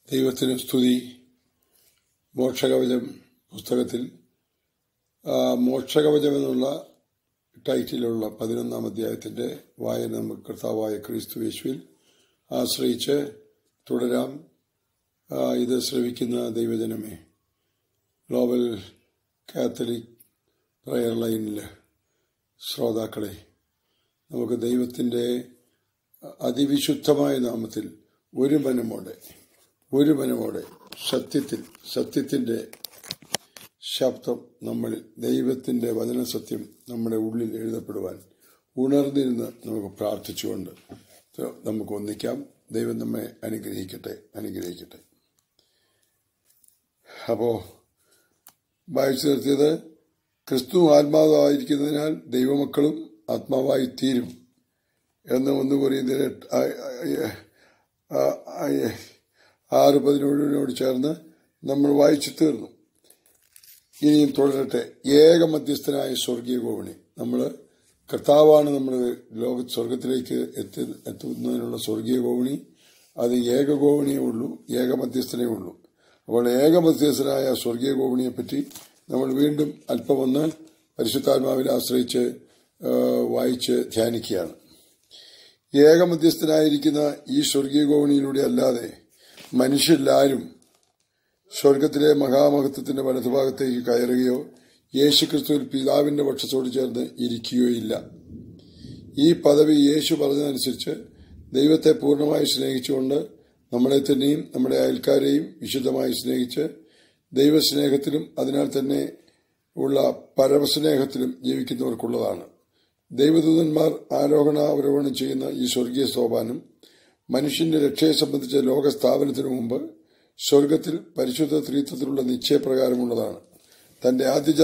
ദൈവത്തിന് സ്തുതി. മോക്ഷകവചം പുസ്തകത്തിൽ മോക്ഷകവചം എന്നുള്ള ടൈറ്റിലുള്ള 11-ാം അധ്യായത്തിന്റെ വായന നമുക്ക് കർത്താവായ ക്രിസ്തു യേശുവിൽ ആശ്രയിച്ച് തുടരാം. ഇത് ശ്രവിക്കുന്ന ദൈവജനമേ, ഗ്ലോബൽ കാത്തലിക് പ്രയർ ലൈനിലെ ശ്രോതാക്കളെ, നമുക്ക് ദൈവത്തിന്റെ അതിവിശുദ്ധമായ നാമത്തിൽ ഒരു മനമോടെ സത്യത്തിന്റെ ശബ്ദം നമ്മളിൽ, ദൈവത്തിന്റെ വചനസത്യം നമ്മുടെ ഉള്ളിൽ എഴുതപ്പെടുവാൻ ഉണർന്നിരുന്ന് നമുക്ക് പ്രാർത്ഥിച്ചുകൊണ്ട് നമുക്ക് ഒന്നിക്കാം. ദൈവം നമ്മെ അനുഗ്രഹിക്കട്ടെ. അപ്പോ വായിച്ചു നിർത്തിയത്, ക്രിസ്തു ആത്മാവായിരിക്കുന്നതിനാൽ ദൈവമക്കളും ആത്മാവായി തീരും എന്ന് 1 കൊരിന്ത്യർ 6:17 ചേർന്ന് നമ്മൾ വായിച്ചു തീർന്നു. ഇനിയും തുടരട്ടെ. ഏകമധ്യസ്ഥനായ സ്വർഗീയ ഗോവണി, നമ്മൾ കർത്താവാണ് നമ്മൾ സ്വർഗത്തിലേക്ക് എത്തുന്നതിനുള്ള സ്വർഗീയ ഗോവണി. അത് ഏക ഗോവണിയേ ഉള്ളൂ, ഏകമധ്യസ്ഥനേ ഉള്ളൂ. അപ്പോൾ ഏകമധ്യസ്ഥനായ സ്വർഗീയ ഗോവണിയെപ്പറ്റി നമ്മൾ വീണ്ടും അല്പമൊന്ന് പരിശുദ്ധാത്മാവിൽ ആശ്രയിച്ച് വായിച്ച് ധ്യാനിക്കുകയാണ്. ഏകമധ്യസ്ഥനായിരിക്കുന്ന ഈ സ്വർഗീയ ഗോവണിയിലൂടെ അല്ലാതെ മനുഷ്യരെല്ലാവരും സ്വർഗത്തിലെ മഹാമഹത്വത്തിന്റെ വലതുഭാഗത്തേക്ക് കയറുകയോ യേശുക്രിസ്തുവിൽ പിതാവിന്റെ പക്ഷത്തോട് ചേർന്ന് ഇരിക്കുകയോ ഇല്ല. ഈ പദവി യേശു പറഞ്ഞതനുസരിച്ച് ദൈവത്തെ പൂർണ്ണമായി സ്നേഹിച്ചുകൊണ്ട് നമ്മളെ തന്നെയും നമ്മുടെ അയൽക്കാരെയും വിശുദ്ധമായി സ്നേഹിച്ച് ദൈവസ്നേഹത്തിലും അതിനാൽ തന്നെ ഉള്ള പരമസ്നേഹത്തിലും ജീവിക്കുന്നവർക്കുള്ളതാണ്. ദൈവദൂതന്മാർ ആരോഹണാവരോഹണം ചെയ്യുന്ന ഈ സ്വർഗീയ സോപാനം മനുഷ്യന്റെ രക്ഷയെ സംബന്ധിച്ച ലോകസ്ഥാപനത്തിനു മുമ്പ് സ്വർഗത്തിൽ പരിശുദ്ധ ത്രിത്വത്തിലുള്ള നിശ്ചയപ്രകാരമുള്ളതാണ്. തന്റെ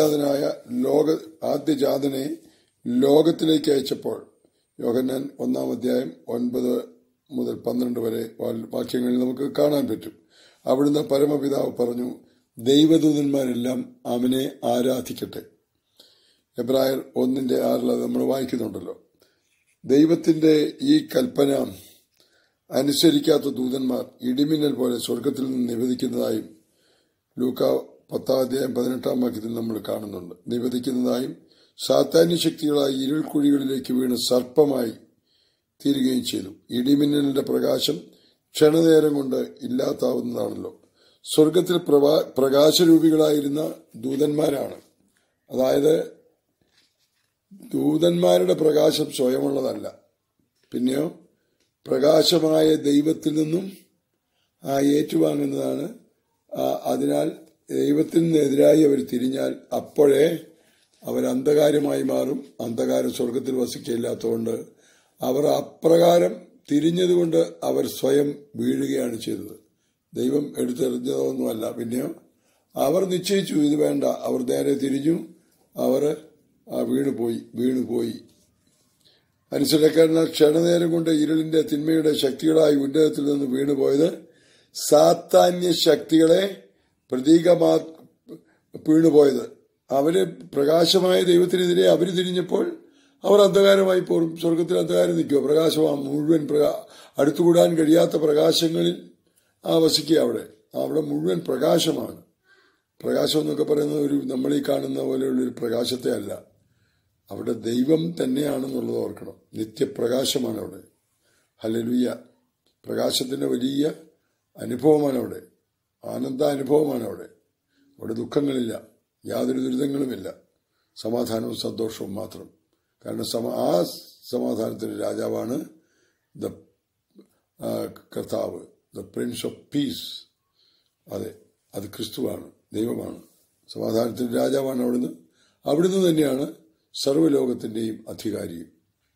ആദ്യജാതനെ ലോകത്തിലേക്ക് അയച്ചപ്പോൾ, യോഹന്നാൻ 1-ാം അധ്യായം 9-12 വരെ വാക്യങ്ങളിൽ നമുക്ക് കാണാൻ പറ്റും. അവിടുന്ന് പരമപിതാവ് പറഞ്ഞു, ദൈവദൂതന്മാരെല്ലാം അവനെ ആരാധിക്കട്ടെ. എബ്രായർ 1:6 നമ്മൾ വായിക്കുന്നുണ്ടല്ലോ. ദൈവത്തിന്റെ ഈ കൽപ്പന അനുസരിക്കാത്ത ദൂതന്മാർ ഇടിമിന്നൽ പോലെ സ്വർഗത്തിൽ നിന്ന് നിവേദിക്കുന്നതായും ലൂക്ക 10-ാം അധ്യായം 18-ാം വാക്യത്തിൽ നമ്മൾ കാണുന്നുണ്ട്. നിവേദിക്കുന്നതായും സാത്താന്യ ശക്തികളായി ഇരുൾക്കുഴികളിലേക്ക് വീണ് സർപ്പമായി തീരുകയും ചെയ്തു. ഇടിമിന്നലിന്റെ പ്രകാശം ക്ഷണനേരം കൊണ്ട് ഇല്ലാത്താവുന്നതാണല്ലോ. സ്വർഗത്തിൽ പ്രകാശരൂപികളായിരുന്ന ദൂതന്മാരാണ്. അതായത് ദൂതന്മാരുടെ പ്രകാശം സ്വയമുള്ളതല്ല, പിന്നെയോ പ്രകാശമായ ദൈവത്തിൽ നിന്നും ഏറ്റുവാങ്ങുന്നതാണ്. അതിനാൽ ദൈവത്തിൽ നിന്നെതിരായി അവർ തിരിഞ്ഞാൽ അപ്പോഴേ അവർ അന്ധകാരമായി മാറും. അന്ധകാരം സ്വർഗത്തിൽ വസിക്കയില്ലാത്തതുകൊണ്ട് അവർ അപ്രകാരം തിരിഞ്ഞതുകൊണ്ട് അവർ സ്വയം വീഴുകയാണ് ചെയ്തത്. ദൈവം എടുത്തെറിഞ്ഞതൊന്നുമല്ല. പിന്നെയോ അവർ നിശ്ചയിച്ചു ഇത് വേണ്ട, അവർ നേരെ തിരിഞ്ഞു, അവർ വീണുപോയി. അനുസരണക്കാരനാൽ ക്ഷണനേരം കൊണ്ട് ഇരുളിന്റെ തിന്മയുടെ ശക്തികളായി ഉന്നതത്തിൽ നിന്ന് വീണുപോയത് സാത്താന്യ ശക്തികളെ വീണുപോയത്. അവര് പ്രകാശമായ ദൈവത്തിനെതിരെ അവര് തിരിഞ്ഞപ്പോൾ അവർ അന്ധകാരമായി പോറും. സ്വർഗത്തിൽ അന്ധകാരം നിൽക്കുക, പ്രകാശമാണ് മുഴുവൻ. അടുത്തുകൂടാൻ കഴിയാത്ത പ്രകാശങ്ങളിൽ വസിക്കുക. അവിടെ മുഴുവൻ പ്രകാശമാണ്. പ്രകാശം എന്നൊക്കെ പറയുന്നത് നമ്മളീ കാണുന്ന പോലെയുള്ളൊരു പ്രകാശത്തെ അല്ല, അവിടെ ദൈവം തന്നെയാണെന്നുള്ളത് ഓർക്കണം. നിത്യപ്രകാശമാണ് അവിടെ. ഹല്ലേലൂയ. പ്രകാശത്തിന്റെ വലിയ അനുഭവമാണ് അവിടെ, ആനന്ദാനുഭവമാണ് അവിടെ. അവിടെ ദുഃഖങ്ങളില്ല, യാതൊരു ദുരിതങ്ങളുമില്ല, സമാധാനവും സന്തോഷവും മാത്രം. കാരണം ആ സമാധാനത്തിന്റെ രാജാവാണ് കർത്താവ്, ദ പ്രിൻസ് ഓഫ് പീസ്. അതെ, അത് ക്രിസ്തുവാണ്, ദൈവമാണ്, സമാധാനത്തിന്റെ രാജാവാണ്. അവിടുന്ന് തന്നെയാണ് സർവ്വലോകത്തിന്റെയും അധികാരിയും.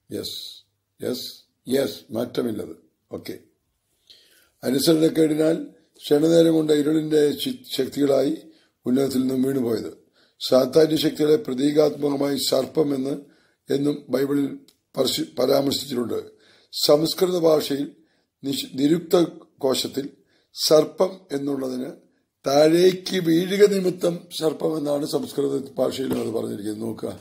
യെസ്, മാറ്റമില്ലത്. ഓക്കെ. അനുസരണക്കേടിനാൽ ക്ഷണനേരം കൊണ്ട് ഇരുളിന്റെ ശക്തികളായി ഉന്നതത്തിൽ നിന്നും വീണുപോയത്. സാത്താന്യ ശക്തികളെ പ്രതീകാത്മകമായി സർപ്പം എന്നും ബൈബിളിൽ പരാമർശിച്ചിട്ടുണ്ട്. സംസ്കൃത ഭാഷയിൽ നിരുക്ത കോശത്തിൽ സർപ്പം എന്നുള്ളതിന് താഴേക്ക് വീഴുക നിമിത്തം സർപ്പം എന്നാണ് സംസ്കൃത ഭാഷയിലും അത് പറഞ്ഞിരിക്കുന്നത്. നോക്കുക,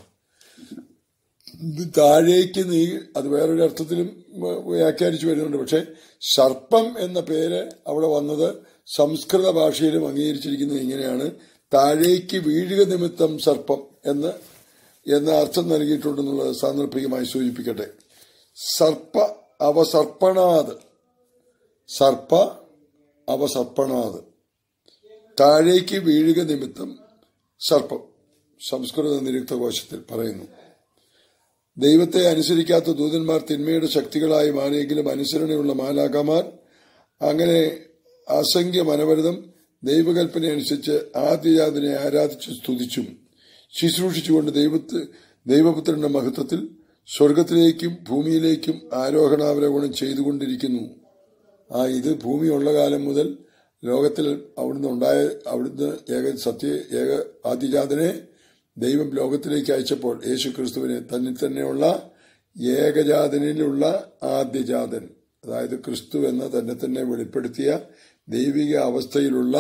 താഴേക്ക് അത് വേറൊരു അർത്ഥത്തിലും വ്യാഖ്യാനിച്ചു വരുന്നുണ്ട്. പക്ഷെ സർപ്പം എന്ന പേര് അവിടെ വന്നത് സംസ്കൃത ഭാഷയിലും അംഗീകരിച്ചിരിക്കുന്നത് ഇങ്ങനെയാണ്: താഴേക്ക് വീഴുക നിമിത്തം സർപ്പം എന്ന അർത്ഥം നൽകിയിട്ടുണ്ടെന്നുള്ളത് സാന്ദർഭികമായി സൂചിപ്പിക്കട്ടെ. സർപ്പ അവസർപ്പണാത്, സർപ്പ അവസർപ്പണാത്, താഴേക്ക് വീഴുക നിമിത്തം സർപ്പം. സംസ്കൃത നിരുക്തകോശത്തിൽ പറയുന്നു. ദൈവത്തെ അനുസരിക്കാത്ത ദൂതന്മാർ തിന്മയുടെ ശക്തികളായി മാറിയെങ്കിലും അനുസരണയുള്ള മാലാഖമാർ അങ്ങനെ അസംഖ്യം അനവരതം ദൈവകൽപ്പന അനുസരിച്ച് ആദ്യജാതനെ ആരാധിച്ചു സ്തുതിച്ചും ശുശ്രൂഷിച്ചുകൊണ്ട് ദൈവപുത്രന്റെ മഹത്വത്തിൽ സ്വർഗത്തിലേക്കും ഭൂമിയിലേക്കും ആരോഹണാവരോഹണം ചെയ്തുകൊണ്ടിരിക്കുന്നു. ഇത് ഭൂമിയുള്ള കാലം മുതൽ ലോകത്തിൽ അവിടുന്ന് ഏക ആദ്യജാതനെ ദൈവം ലോകത്തിലേക്ക് അയച്ചപ്പോൾ യേശു ക്രിസ്തുവിനെ തന്നിൽ തന്നെയുള്ള ഏകജാതനിലുള്ള ആദ്യജാതൻ, അതായത് ക്രിസ്തു എന്ന തന്നെ തന്നെ വെളിപ്പെടുത്തിയ ദൈവിക അവസ്ഥയിലുള്ള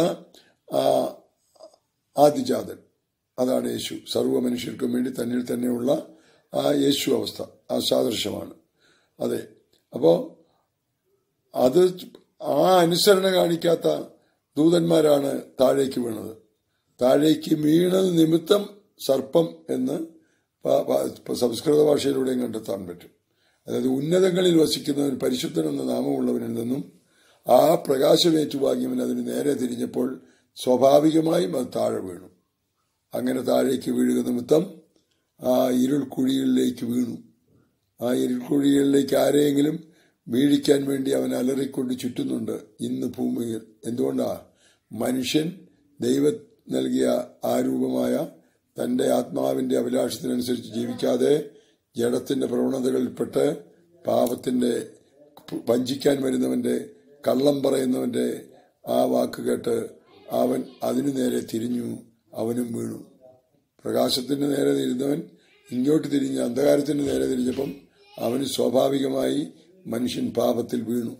ആദ്യജാതൻ, അതാണ് യേശു. സർവ്വ മനുഷ്യർക്കും വേണ്ടി തന്നിൽ തന്നെയുള്ള ആ യേശു അവസ്ഥ, ആ സാദൃശ്യമാണ്. അതെ, അപ്പോ അത് ആ അനുസരണ കാണിക്കാത്ത ദൂതന്മാരാണ് താഴേക്ക് വീണത്. താഴേക്ക് വീണത് നിമിത്തം സർപ്പം എന്ന് സംസ്കൃത ഭാഷയിലൂടെയും കണ്ടെത്താൻ പറ്റും. അതായത് ഉന്നതങ്ങളിൽ വസിക്കുന്നവൻ, പരിശുദ്ധൻ എന്ന നാമമുള്ളവനിൽ നിന്നും ആ പ്രകാശമേറ്റുവാങ്ങിയവൻ അതിന് നേരെ തിരിഞ്ഞപ്പോൾ സ്വാഭാവികമായും അത് താഴെ വീണു. അങ്ങനെ താഴേക്ക് വീഴുക നിമിത്തം ആ ഇരുൾക്കുഴികളിലേക്ക് വീണു. ആ ഇരുൾക്കുഴികളിലേക്ക് ആരെയെങ്കിലും വീഴിക്കാൻ വേണ്ടി അവൻ അലറിക്കൊണ്ട് ചുറ്റുന്നുണ്ട് ഇന്ന് ഭൂമിയിൽ. എന്തുകൊണ്ടാ? മനുഷ്യൻ ദൈവം നൽകിയ ആ രൂപമായ തന്റെ ആത്മാവിന്റെ അഭിലാഷത്തിനനുസരിച്ച് ജീവിക്കാതെ ജഡത്തിന്റെ പ്രവണതകളിൽപ്പെട്ട് പാപത്തിന്റെ, വഞ്ചിക്കാൻ വരുന്നവന്റെ, കള്ളം പറയുന്നവന്റെ ആ വാക്ക് കേട്ട് അവൻ അതിനു നേരെ തിരിഞ്ഞു, അവനും വീണു. പ്രകാശത്തിന് നേരെ തിരിഞ്ഞവൻ ഇങ്ങോട്ട് തിരിഞ്ഞ് അന്ധകാരത്തിന് നേരെ തിരിഞ്ഞപ്പം അവന് സ്വാഭാവികമായി മനുഷ്യൻ പാപത്തിൽ വീണു.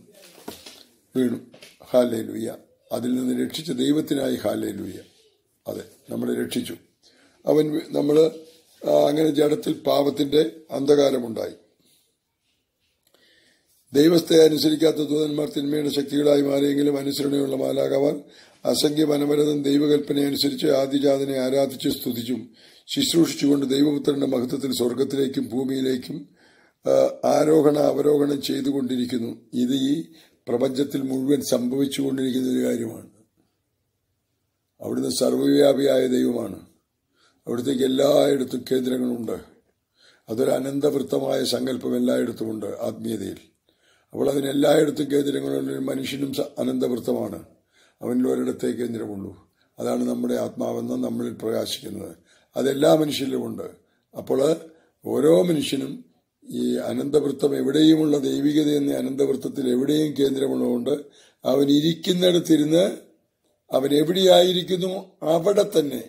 ഹല്ലേലൂയ. അതിൽ നിന്ന് രക്ഷിച്ച ദൈവത്തിനായി ഹല്ലേലൂയ. അതെ, നമ്മളെ രക്ഷിച്ചു. നമ്മള് അങ്ങനെ ജഡത്തിൽ പാപത്തിന്റെ അന്ധകാരമുണ്ടായി. ദൈവത്തെ അനുസരിക്കാത്ത ദൂതന്മാർ തിന്മയുടെ ശക്തികളായി മാറിയെങ്കിലും അനുസരണയുള്ള മാലാഖമാർ അസംഖ്യം അനവരതം ദൈവകൽപ്പന അനുസരിച്ച് ആദിജാതനെ ആരാധിച്ച് സ്തുതിച്ചും ശുശ്രൂഷിച്ചുകൊണ്ട് ദൈവപുത്രന്റെ മഹത്വത്തിൽ സ്വർഗത്തിലേക്കും ഭൂമിയിലേക്കും അവരോഹണം ചെയ്തുകൊണ്ടിരിക്കുന്നു. ഇത് ഈ പ്രപഞ്ചത്തിൽ മുഴുവൻ സംഭവിച്ചുകൊണ്ടിരിക്കുന്ന ഒരു കാര്യമാണ്. അവിടുന്ന് സർവ്വവ്യാപിയായ ദൈവമാണ്. അവിടത്തേക്ക് എല്ലായിടത്തും കേന്ദ്രങ്ങളുണ്ട്. അതൊരു അനന്തവൃത്തമായ സങ്കല്പം എല്ലായിടത്തുമുണ്ട് ആത്മീയതയിൽ. അപ്പോൾ അതിനെല്ലായിടത്തും കേന്ദ്രങ്ങളുള്ള മനുഷ്യനും അനന്തവൃത്തമാണ്. അവനിൽ ഒരിടത്തേ കേന്ദ്രമുള്ളൂ. അതാണ് നമ്മുടെ ആത്മാവെന്ന് നമ്മളിൽ പ്രകാശിക്കുന്നത്. അതെല്ലാ മനുഷ്യരിലുമുണ്ട്. അപ്പോൾ ഓരോ മനുഷ്യനും ഈ അനന്തവൃത്തം എവിടെയുമുള്ള ദൈവികത എന്ന അനന്തവൃത്തത്തിൽ എവിടെയും കേന്ദ്രമുള്ളതുകൊണ്ട് അവൻ ഇരിക്കുന്നിടത്തിരുന്ന് അവൻ എവിടെയായിരിക്കുന്നു അവിടെ തന്നെ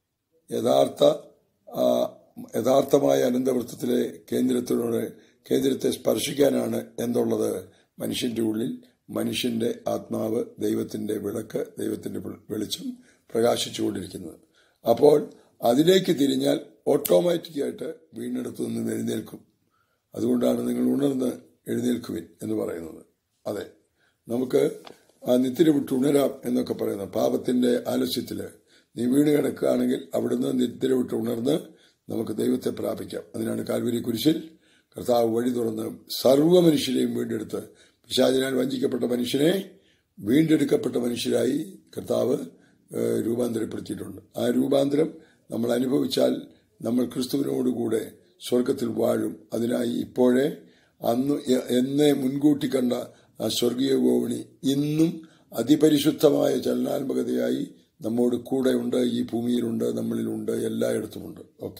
യഥാർത്ഥമായ അനന്തവൃത്തത്തിലെ കേന്ദ്രത്തെ സ്പർശിക്കാനാണ് എന്തുള്ളത്. മനുഷ്യന്റെ ഉള്ളിൽ മനുഷ്യന്റെ ആത്മാവ്, ദൈവത്തിന്റെ വിളക്ക്, ദൈവത്തിന്റെ വെളിച്ചം പ്രകാശിച്ചുകൊണ്ടിരിക്കുന്നത്. അപ്പോൾ അതിലേക്ക് തിരിഞ്ഞാൽ ഓട്ടോമാറ്റിക്കായിട്ട് വീണ്ടെടുത്തു നിന്ന് എഴുന്നേൽക്കും. അതുകൊണ്ടാണ് നിങ്ങൾ ഉണർന്ന് എഴുന്നേൽക്കുവിൻ എന്ന് പറയുന്നത്. അതെ, നമുക്ക് ആ നിദ്ര വിട്ട് ഉണരാം എന്നൊക്കെ പറയുന്നത്. പാപത്തിന്റെ ആലസ്യത്തില് നീ വീണ് കിടക്കുകയാണെങ്കിൽ അവിടുന്ന് നിദ്ര വിട്ട് ഉണർന്ന് നമുക്ക് ദൈവത്തെ പ്രാപിക്കാം. അതിനാണ് കാൽവരി കുരിശിൽ കർത്താവ് വഴി തുറന്ന് സർവ്വ മനുഷ്യരെയും വീണ്ടെടുത്ത് പിശാചിനാൽ വഞ്ചിക്കപ്പെട്ട മനുഷ്യനെ വീണ്ടെടുക്കപ്പെട്ട മനുഷ്യരായി കർത്താവ് രൂപാന്തരപ്പെടുത്തിയിട്ടുണ്ട്. ആ രൂപാന്തരം നമ്മൾ അനുഭവിച്ചാൽ നമ്മൾ ക്രിസ്തുവിനോടുകൂടെ സ്വർഗത്തിൽ വാഴും. അതിനായി ഇപ്പോഴേ എന്നേ മുൻകൂട്ടി കണ്ട ആ സ്വർഗീയ ഗോവണി ഇന്നും അതിപരിശുദ്ധമായ ചലനാത്മകതയായി നമ്മോട് കൂടെയുണ്ട്. ഈ ഭൂമിയിലുണ്ട്, നമ്മളിലുണ്ട്, എല്ലായിടത്തുമുണ്ട്. ഓക്കെ,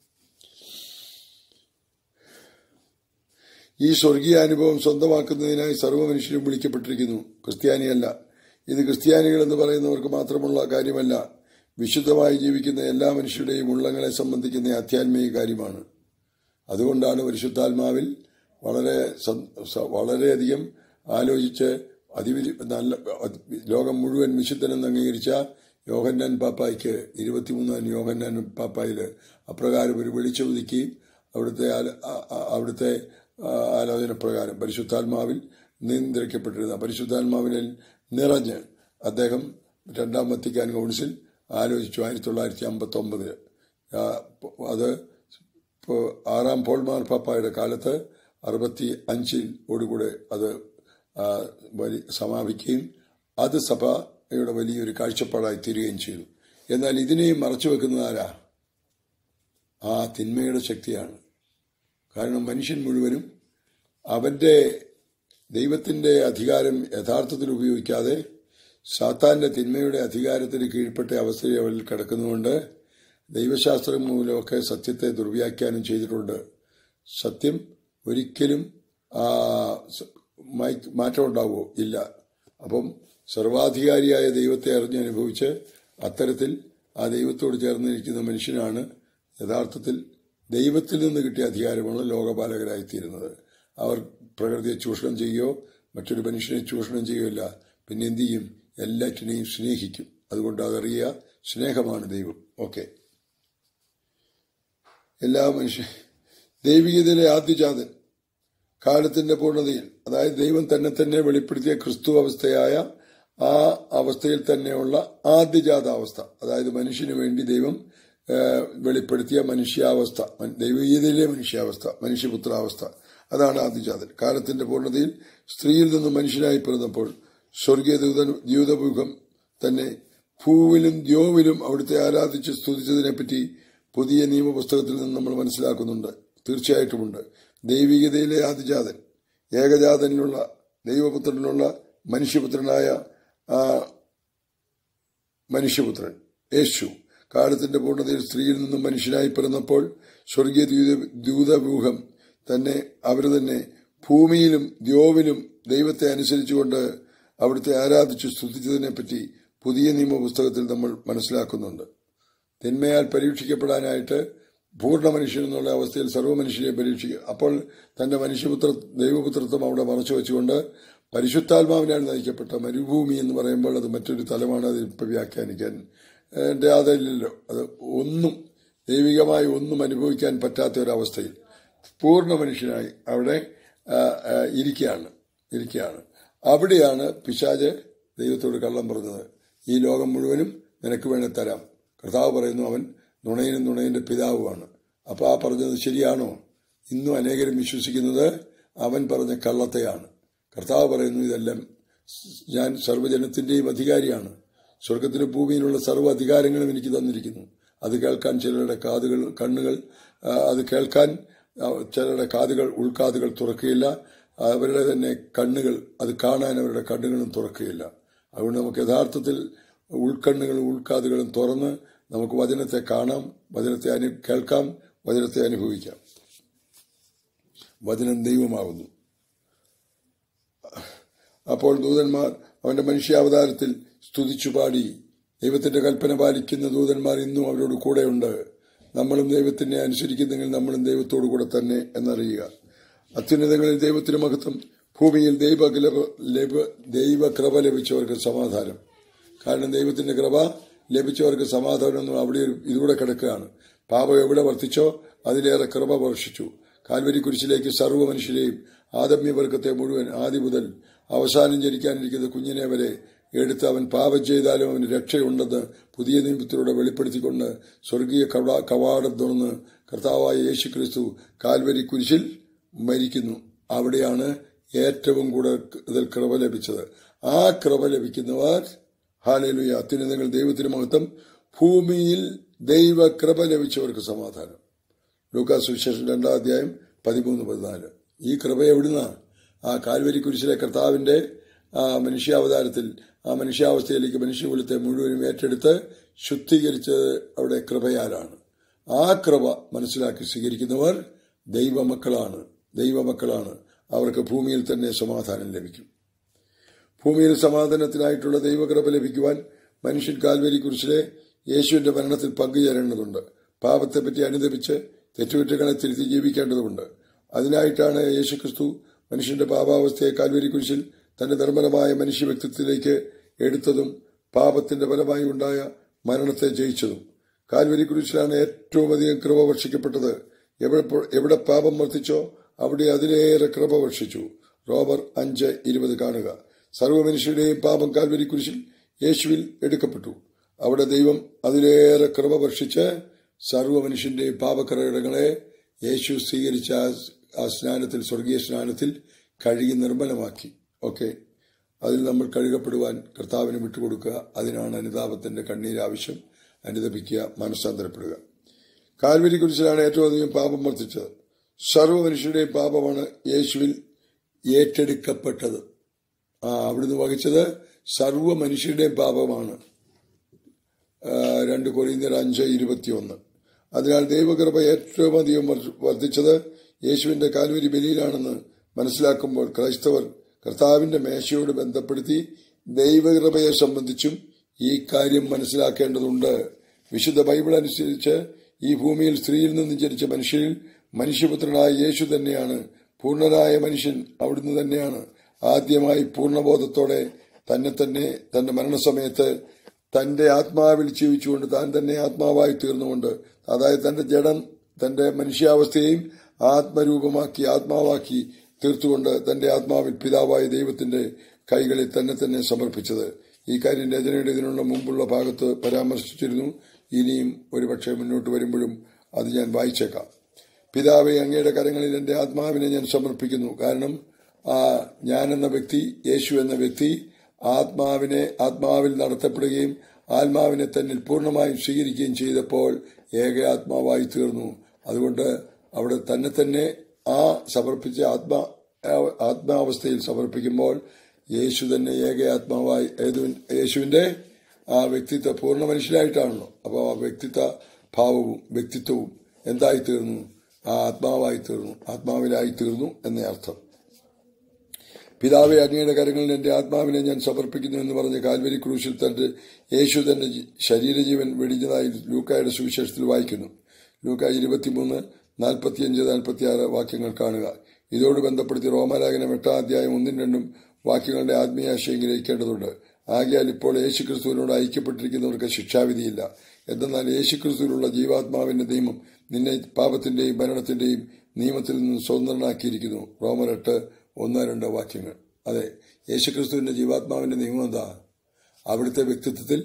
ഈ സ്വർഗീയ അനുഭവം സ്വന്തമാക്കുന്നതിനായി സർവ്വ മനുഷ്യരും വിളിക്കപ്പെട്ടിരിക്കുന്നു. ക്രിസ്ത്യാനിയല്ല. ഇത് ക്രിസ്ത്യാനികൾ എന്ന് പറയുന്നവർക്ക് മാത്രമുള്ള കാര്യമല്ല. വിശുദ്ധമായി ജീവിക്കുന്ന എല്ലാ മനുഷ്യരുടെയും ഉള്ളങ്ങളെ സംബന്ധിക്കുന്ന ആധ്യാത്മിക കാര്യമാണ്. അതുകൊണ്ടാണ് പരിശുദ്ധാത്മാവിൽ വളരെയധികം ആലോചിച്ച് ലോകം മുഴുവൻ വിശുദ്ധനെന്ന് അംഗീകരിച്ച യോഹന്നാൻ പാപ്പായ്ക്ക് 23 യോഹന്നാൻ പാപ്പായില് അപ്രകാരം ഒരു വെളിച്ചൊതുക്കുകയും അവിടുത്തെ ആലോചന പ്രകാരം പരിശുദ്ധാത്മാവിൽ നിയന്ത്രിക്കപ്പെട്ടിരുന്ന, പരിശുദ്ധാത്മാവിനിൽ നിറഞ്ഞ് അദ്ദേഹം രണ്ടാം വത്തിക്കാൻ കൗൺസിൽ ആലോചിച്ചു 1959. അത് ആറാം പോൾ മാർപ്പാപ്പായുടെ കാലത്ത് 65 അത് സമാപിക്കുകയും അത് സഭയുടെ വലിയൊരു കാഴ്ചപ്പാടായി തീരുകയും ചെയ്തു. എന്നാൽ ഇതിനെയും മറച്ചു വെക്കുന്നത് ആരാ? ആ തിന്മയുടെ ശക്തിയാണ്. കാരണം മനുഷ്യൻ മുഴുവനും അവന്റെ ദൈവത്തിന്റെ അധികാരം യഥാർത്ഥത്തിൽ ഉപയോഗിക്കാതെ സാത്താന്റെ തിന്മയുടെ അധികാരത്തിന് കീഴ്പ്പെട്ട അവസ്ഥയിൽ അവരിൽ കിടക്കുന്നതുകൊണ്ട് ദൈവശാസ്ത്രം മൂലമൊക്കെ സത്യത്തെ ദുർവ്യാഖ്യാനം ചെയ്തിട്ടുണ്ട്. സത്യം ഒരിക്കലും മാറ്റം ഉണ്ടാവുമോ? ഇല്ല. അപ്പം സർവാധികാരിയായ ദൈവത്തെ അറിഞ്ഞനുഭവിച്ച് അത്തരത്തിൽ ആ ദൈവത്തോട് ചേർന്നിരിക്കുന്ന മനുഷ്യനാണ് യഥാർത്ഥത്തിൽ ദൈവത്തിൽ നിന്ന് കിട്ടിയ അധികാരമുള്ള ലോകപാലകരായിത്തീരുന്നത്. അവർ പ്രകൃതിയെ ചൂഷണം ചെയ്യുകയോ മറ്റൊരു മനുഷ്യനെ ചൂഷണം ചെയ്യുകയില്ല. പിന്നെ എന്ത് ചെയ്യും? എല്ലാറ്റിനെയും സ്നേഹിക്കും. അതുകൊണ്ട് അതറിയുക, സ്നേഹമാണ് ദൈവം. ഓക്കെ. എല്ലാ ദൈവികതയിലെ ആദ്യജാതൻ കാലത്തിന്റെ പൂർണ്ണതയിൽ, അതായത് ദൈവം തന്നെ വെളിപ്പെടുത്തിയ ക്രിസ്തു അവസ്ഥയായ ആ അവസ്ഥയിൽ തന്നെയുള്ള ആദ്യജാതാവസ്ഥ, അതായത് മനുഷ്യന് വേണ്ടി ദൈവം വെളിപ്പെടുത്തിയ മനുഷ്യാവസ്ഥ, ദൈവീയതയിലെ മനുഷ്യാവസ്ഥ, മനുഷ്യപുത്രാവസ്ഥ, അതാണ് ആദ്യജാതൻ. കാലത്തിന്റെ പൂർണ്ണതയിൽ സ്ത്രീയിൽ നിന്ന് മനുഷ്യനായി പിറന്നപ്പോൾ സ്വർഗീയ ദ്യൂതമുഖം തന്നെ ഭൂവിലും ദ്യോവിലും അവിടുത്തെ ആരാധിച്ച് സ്തുതിച്ചതിനെപ്പറ്റി പുതിയ നിയമപുസ്തകത്തിൽ നിന്ന് നമ്മൾ മനസ്സിലാക്കുന്നുണ്ട്. തീർച്ചയായിട്ടുമുണ്ട്. ദൈവികതയിലെ ആദിജാതൻ, ഏകജാതനിലുള്ള ദൈവപുത്രനിലുള്ള മനുഷ്യപുത്രനായ മനുഷ്യപുത്രൻ യേശു കാലത്തിന്റെ പൂർണ്ണതയിൽ സ്ത്രീയിൽ നിന്നും മനുഷ്യനായി പിറന്നപ്പോൾ സ്വർഗീയ ദൂതവ്യൂഹം തന്നെ അവർ തന്നെ ഭൂമിയിലും ദ്യോവിലും ദൈവത്തെ അനുസരിച്ചുകൊണ്ട് അവിടുത്തെ ആരാധിച്ചു സ്തുതിച്ചതിനെപ്പറ്റി പുതിയ നിയമപുസ്തകത്തിൽ നമ്മൾ മനസ്സിലാക്കുന്നുണ്ട്. തിന്മയാൽ പരീക്ഷിക്കപ്പെടാനായിട്ട് പൂർണ്ണ മനുഷ്യൻ എന്നുള്ള അവസ്ഥയിൽ സർവ്വമനുഷ്യരെ പരീക്ഷിക്കുക. അപ്പോൾ തന്റെ ദൈവപുത്രത്വം അവിടെ മറച്ചു വെച്ചുകൊണ്ട് പരിശുദ്ധാത്മാവിനാൽ നയിക്കപ്പെട്ട മരുഭൂമി എന്ന് പറയുമ്പോൾ അത് മറ്റൊരു തലമാണ്. അത് ഇപ്പം വ്യാഖ്യാനിക്കാൻ അതല്ലല്ലോ. അത് ഒന്നും ദൈവികമായി ഒന്നും അനുഭവിക്കാൻ പറ്റാത്ത ഒരവസ്ഥയിൽ പൂർണ്ണ മനുഷ്യനായി അവിടെ ഇരിക്കുകയാണ്. അവിടെയാണ് പിശാച് ദൈവത്തോട് കള്ളം പറഞ്ഞത്. ഈ ലോകം മുഴുവനും നിനക്ക് വേണേ തരാം. കർത്താവ് പറയുന്നു അവൻ നുണയനും നുണയന്റെ പിതാവുമാണ്. അപ്പൊ ആ പറഞ്ഞത് ശരിയാണോ? ഇന്നും അനേകരും വിശ്വസിക്കുന്നത് അവൻ പറഞ്ഞ കള്ളത്തെയാണ്. കർത്താവ് പറയുന്നു ഇതെല്ലാം ഞാൻ സർവ്വജനത്തിന്റെയും അധികാരിയാണ്. സ്വർഗത്തിലും ഭൂമിയിലുള്ള സർവ്വ അധികാരങ്ങളും എനിക്ക് തന്നിരിക്കുന്നു. അത് കേൾക്കാൻ ചിലരുടെ കണ്ണുകൾ അത് കേൾക്കാൻ ചിലരുടെ ഉൾക്കാതുകൾ തുറക്കുകയില്ല. അവരുടെ തന്നെ കണ്ണുകൾ അത് കാണാൻ അവരുടെ കണ്ണുകളും തുറക്കുകയില്ല. അതുകൊണ്ട് നമുക്ക് യഥാർത്ഥത്തിൽ ഉൾക്കണ്ണുകളും ഉൾക്കാതുകളും തുറന്ന് നമുക്ക് വചനത്തെ കാണാം, വചനത്തെ കേൾക്കാം, വചനത്തെ അനുഭവിക്കാം. വചനം ദൈവമാകുന്നു. അപ്പോൾ ദൂതന്മാർ അവന്റെ മനുഷ്യാവതാരത്തിൽ സ്തുതിച്ചു പാടി. ദൈവത്തിന്റെ കൽപ്പന പാലിക്കുന്ന ദൂതന്മാർ ഇന്നും അവരോട് കൂടെയുണ്ട്. നമ്മളും ദൈവത്തിനെ അനുസരിക്കുന്നെങ്കിൽ നമ്മളും ദൈവത്തോടു കൂടെ തന്നെ എന്നറിയുക. അത്യുന്നതങ്ങളിൽ ദൈവത്തിന് മഹത്വം, ഭൂമിയിൽ ദൈവകൃപ ലഭിച്ചവർക്ക് സമാധാനം. കാരണം ദൈവത്തിന്റെ കൃപ ലഭിച്ചവർക്ക് സമാധാനമൊന്നും അവിടെ ഇതുകൂടെ കിടക്കുകയാണ്. പാപം എവിടെ വർദ്ധിച്ചോ അതിലേറെ കൃപ വർഷിച്ചു. കാൽവരി കുരിശിലേക്ക് സർവ്വ മനുഷ്യരെയും ആദമ്യവർഗത്തെ മുഴുവൻ ആദ്യ മുതൽ അവസാനം ജനിക്കാനിരിക്കുന്ന കുഞ്ഞിനെ വരെ എടുത്ത് അവൻ പാപം ചെയ്താലും അവന് രക്ഷയുണ്ടെന്ന് പുതിയ നിയമത്തിലൂടെ വെളിപ്പെടുത്തിക്കൊണ്ട് സ്വർഗീയ കവാടം തുറന്ന് കർത്താവായ യേശുക്രിസ്തു കാൽവരി കുരിശിൽ മരിക്കുന്നു. അവിടെയാണ് ഏറ്റവും കൂടുതൽ കൃപ ലഭിച്ചത്. ആ കൃപ ലഭിക്കുന്നവർ ഹല്ലേലൂയ, അത്യുന്നതങ്ങൾ ദൈവത്തിന് മഹത്വം, ഭൂമിയിൽ ദൈവകൃപ ലഭിച്ചവർക്ക് സമാധാനം. ലൂക്കാസ് സുവിശേഷം 2:13-14. ഈ കൃപ എവിടുന്നാ? ആ കാൽവരി കുരിശിലെ കർത്താവിന്റെ മനുഷ്യാവതാരത്തിൽ ആ മനുഷ്യാവസ്ഥയിലേക്ക് മനുഷ്യകുലത്തെ മുഴുവനും ഏറ്റെടുത്ത് ശുദ്ധീകരിച്ചത് അവിടെ കൃപയാലാണ്. ആ കൃപ മനസ്സിലാക്കി സ്വീകരിക്കുന്നവർ ദൈവമക്കളാണ്. അവർക്ക് ഭൂമിയിൽ തന്നെ സമാധാനം ലഭിക്കും. ഭൂമിയിൽ സമാധാനത്തിനായിട്ടുള്ള ദൈവകൃപ ലഭിക്കുവാൻ മനുഷ്യൻ കാൽവരി കുരിശിലെ യേശുവിന്റെ മരണത്തിൽ പങ്കുചേരേണ്ടതുണ്ട്. പാപത്തെപ്പറ്റി അനുദപിച്ച് തെറ്റുകുറ്റങ്ങളെ തിരുത്തി ജീവിക്കേണ്ടതുണ്ട്. അതിനായിട്ടാണ് യേശുക്രിസ്തു മനുഷ്യന്റെ പാപാവസ്ഥയെ കാൽവരി കുരിശിൽ തന്റെ നിർമ്മലമായ മനുഷ്യ വ്യക്തിത്വത്തിലേക്ക് എടുത്തതും പാപത്തിന്റെ ഫലമായി ഉണ്ടായ മരണത്തെ ജയിച്ചതും. കാൽവരി കുരിശിലാണ് ഏറ്റവും അധികം കൃപ വർഷിക്കപ്പെട്ടത്. എവിടെ പാപം വർദ്ധിച്ചോ അവിടെ അതിലേറെ കൃപ വർഷിച്ചു. റോമർ 5:20 കാണുക. സർവ്വ മനുഷ്യരുടെയും പാപം കാൽവരി കുരിശിൽ യേശുവിൽ എടുക്കപ്പെട്ടു. അവിടെ ദൈവം അതിലേറെ കൃപ വർഷിച്ച് സർവ്വ മനുഷ്യന്റെ പാപക്കറകളെ യേശു സ്വീകരിച്ച ആ സ്നാനത്തിൽ, സ്വർഗീയ സ്നാനത്തിൽ കഴുകി നിർമ്മലമാക്കി. ഓക്കെ, അതിൽ നമ്മൾ കഴുകപ്പെടുവാൻ കർത്താവിന് വിട്ടുകൊടുക്കുക. അതിനാണ് അനുതാപത്തിന്റെ കണ്ണീര് ആവശ്യം. അനുതപിക്കുക, മനസ്സാന്തരപ്പെടുക. കാൽവരി കുരിശിലാണ് ഏറ്റവും അധികം പാപം വർദ്ധിച്ചത്. സർവ്വ മനുഷ്യരുടെയും പാപമാണ് യേശുവിൽ ഏറ്റെടുക്കപ്പെട്ടത്. അവിടുന്ന് വഹിച്ചത് സർവ്വ മനുഷ്യരുടെയും പാപമാണ്. 2 കൊരിന്ത്യർ 5:21. അതിനാൽ ദൈവകൃപ ഏറ്റവും അധികം വർദ്ധിച്ചത് യേശുവിന്റെ കാൽവരി ബലിയിലാണെന്ന് മനസ്സിലാക്കുമ്പോൾ ക്രൈസ്തവർ കർത്താവിന്റെ മേശയോട് ബന്ധപ്പെടുത്തി ദൈവകൃപയെ സംബന്ധിച്ചും ഈ കാര്യം മനസ്സിലാക്കേണ്ടതുണ്ട്. വിശുദ്ധ ബൈബിൾ അനുസരിച്ച് ഈ ഭൂമിയിൽ സ്ത്രീയിൽ നിന്ന് ജനിച്ച മനുഷ്യരിൽ മനുഷ്യപുത്രനായ യേശു തന്നെയാണ് പൂർണ്ണനായ മനുഷ്യൻ. അവിടുന്ന് തന്നെയാണ് ആദ്യമായി പൂർണ്ണബോധത്തോടെ തന്റെ മരണസമയത്ത് തന്റെ ആത്മാവിൽ ജീവിച്ചുകൊണ്ട് താൻ തന്നെ ആത്മാവായി തീർന്നുകൊണ്ട്, അതായത് തന്റെ ജഡം, തന്റെ മനുഷ്യാവസ്ഥയെയും ആത്മാവാക്കി തീർത്തുകൊണ്ട് തന്റെ ആത്മാവിൽ പിതാവായ ദൈവത്തിന്റെ കൈകളിൽ തന്നെ സമർപ്പിച്ചത്. ഈ കാര്യം രചനയുടെ ഇതിനുള്ള മുമ്പുള്ള ഭാഗത്ത് പരാമർശിച്ചിരുന്നു. ഇനിയും ഒരുപക്ഷെ മുന്നോട്ട് വരുമ്പോഴും അത് ഞാൻ വായിച്ചേക്കാം. പിതാവേ, അങ്ങയുടെ കരങ്ങളിൽ എന്റെ ആത്മാവിനെ ഞാൻ സമർപ്പിക്കുന്നു. കാരണം ഞാനെന്ന വ്യക്തി, യേശു എന്ന വ്യക്തി ആത്മാവിൽ നടത്തപ്പെടുകയും ആത്മാവിനെ തന്നിൽ പൂർണ്ണമായും സ്വീകരിക്കുകയും ചെയ്തപ്പോൾ ഏക ആത്മാവായി തീർന്നു. അതുകൊണ്ട് അവിടെ തന്നെ സമർപ്പിച്ച ആത്മാവസ്ഥയിൽ സമർപ്പിക്കുമ്പോൾ യേശു തന്നെ ഏക ആത്മാവായി, യേശുവിന്റെ ആ വ്യക്തിത്വ പൂർണ്ണ മനുഷ്യരായിട്ടാണല്ലോ. അപ്പോൾ ആ വ്യക്തിത്വ ഭാവവും വ്യക്തിത്വവും എന്തായി തീർന്നു? ആത്മാവായി തീർന്നു, ആത്മാവിലായി തീർന്നു എന്ന അർത്ഥം. പിതാവേ, അങ്ങയുടെ കരങ്ങളിൽ എന്റെ ആത്മാവിനെ ഞാൻ സമർപ്പിക്കുന്നു എന്ന് പറഞ്ഞ കാൽവരി ക്രൂശിൽ യേശു തന്റെ ശരീരജീവൻ വെടിഞ്ഞതായി ലൂക്കായുടെ സുവിശേഷത്തിൽ വായിക്കുന്നു. ലൂക്ക 23:45-46 വാക്യങ്ങൾ കാണുക. ഇതോട് ബന്ധപ്പെടുത്തി റോമാലേഖനം 8-1-2 വാക്യങ്ങളുടെ ആത്മീയാശയം ഗ്രഹിക്കേണ്ടതുണ്ട്. ആകയാൽ ഇപ്പോൾ യേശുക്രിസ്തുവിനോട് ഐക്യപ്പെട്ടിരിക്കുന്നവർക്ക് ശിക്ഷാവിധിയില്ല. എന്നാൽ യേശുക്രിസ്തുവിലുള്ള ജീവാത്മാവിന്റെ നിയമം നിന്നെ പാപത്തിന്റെയും മരണത്തിന്റെയും നിയമത്തിൽ നിന്ന് സ്വതന്ത്രനാക്കിയിരിക്കുന്നു. റോമർ 8:1-2 വാക്യങ്ങൾ. അതെ, യേശുക്രിസ്തുവിന്റെ ജീവാത്മാവിന്റെ നിയമം എന്താ? അവിടുത്തെ വ്യക്തിത്വത്തിൽ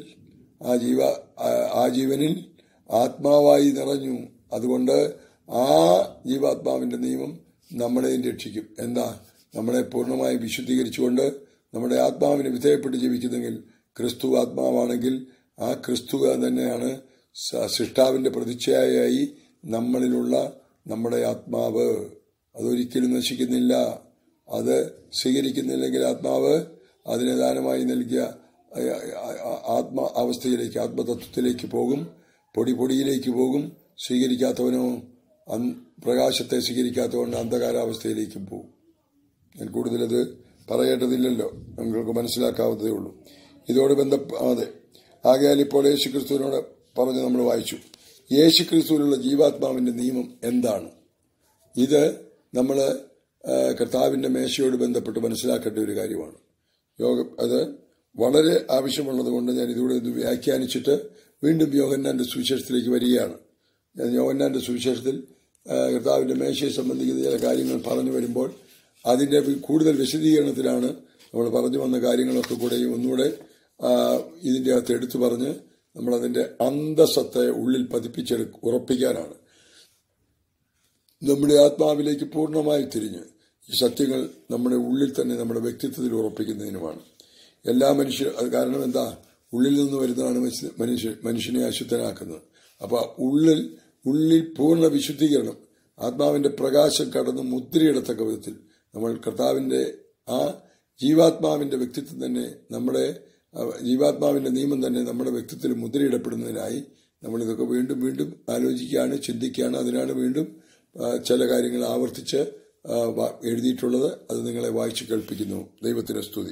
ആ ജീവനിൽ ആത്മാവായി നിറഞ്ഞു. അതുകൊണ്ട് ആ ജീവാത്മാവിന്റെ നിയമം നമ്മളെയും രക്ഷിക്കും. എന്താ? നമ്മളെ പൂർണ്ണമായി വിശുദ്ധീകരിച്ചുകൊണ്ട് നമ്മുടെ ആത്മാവിന് വിധേയപ്പെട്ട് ജീവിക്കുന്നെങ്കിൽ, ക്രിസ്തു ആത്മാവാണെങ്കിൽ ആ ക്രിസ്തു തന്നെയാണ് സൃഷ്ടാവിന്റെ പ്രതിച്ഛായയായി നമ്മളിലുള്ള നമ്മുടെ ആത്മാവ്. അതൊരിക്കലും നശിക്കുന്നില്ല. അത് സ്വീകരിക്കുന്നില്ലെങ്കിൽ ആത്മാവ് അതിനെ ദാനമായി നൽകിയ അവസ്ഥയിലേക്ക്, ആത്മതത്വത്തിലേക്ക് പോകും, പൊടിയിലേക്ക് പോകും. സ്വീകരിക്കാത്തവനോ പ്രകാശത്തെ സ്വീകരിക്കാത്തവൻ അന്ധകാരാവസ്ഥയിലേക്കും പോകും. ഞാൻ കൂടുതലത് പറയേണ്ടതില്ലല്ലോ, നിങ്ങൾക്ക് മനസ്സിലാക്കാവുന്നതേ ഉള്ളൂ. ഇതോട് ബന്ധപ്പെടാതെ ആകയാൽ ഇപ്പോൾ യേശുക്രിസ്തുവിനോട് പറഞ്ഞ് നമ്മൾ വായിച്ചു. യേശുക്രിസ്തുവിലുള്ള ജീവാത്മാവിന്റെ നിയമം എന്താണ്? ഇത് നമ്മൾ കർത്താവിന്റെ മേശയോട് ബന്ധപ്പെട്ട് മനസ്സിലാക്കേണ്ട ഒരു കാര്യമാണ്. അത് വളരെ ആവശ്യമുള്ളത് കൊണ്ട് ഞാൻ ഇതുകൂടെ വ്യാഖ്യാനിച്ചിട്ട് വീണ്ടും യോഹന്നാന്റെ സുവിശേഷത്തിലേക്ക് വരികയാണ്. യോഹന്നാന്റെ സുവിശേഷത്തിൽ കർത്താവിന്റെ മേശയെ സംബന്ധിക്കുന്ന ചില കാര്യങ്ങൾ പറഞ്ഞു വരുമ്പോൾ അതിന്റെ കൂടുതൽ വിശദീകരണത്തിലാണ് നമ്മൾ പറഞ്ഞു വന്ന കാര്യങ്ങളൊക്കെ കൂടെ ഒന്നുകൂടെ ഇതിന്റെ അകത്ത് എടുത്തു പറഞ്ഞ് നമ്മളതിന്റെ അന്തസ്സത്തെ ഉള്ളിൽ ഉറപ്പിക്കാനാണ്. നമ്മുടെ ആത്മാവിലേക്ക് പൂർണ്ണമായി തിരിഞ്ഞ് ഈ സത്യങ്ങൾ നമ്മുടെ ഉള്ളിൽ തന്നെ നമ്മുടെ വ്യക്തിത്വത്തിൽ ഉറപ്പിക്കുന്നതിനുമാണ്. എല്ലാ കാരണം എന്താ? ഉള്ളിൽ നിന്ന് വരുന്നതാണ് മനുഷ്യനെ അശുദ്ധനാക്കുന്നത്. അപ്പൊ ഉള്ളിൽ പൂർണ്ണ വിശുദ്ധീകരണം, ആത്മാവിന്റെ പ്രകാശം കടന്ന് മുദ്രയിടത്തക്ക വിധത്തിൽ നമ്മൾ കർത്താവിന്റെ ആ ജീവാത്മാവിന്റെ വ്യക്തിത്വം തന്നെ, നമ്മുടെ ജീവാത്മാവിന്റെ നിയമം തന്നെ നമ്മുടെ വ്യക്തിത്വത്തിൽ മുദ്രയിടപ്പെടുന്നതിനായി നമ്മൾ ഇതൊക്കെ വീണ്ടും വീണ്ടും ആലോചിക്കുകയാണ്, ചിന്തിക്കുകയാണ്. അതിനാണ് വീണ്ടും ചില കാര്യങ്ങൾ ആവർത്തിച്ച് എഴുതിയിട്ടുള്ളത്. അത് നിങ്ങളെ വായിച്ചു കേൾപ്പിക്കുന്നു. ദൈവത്തിന്റെ സ്തുതി.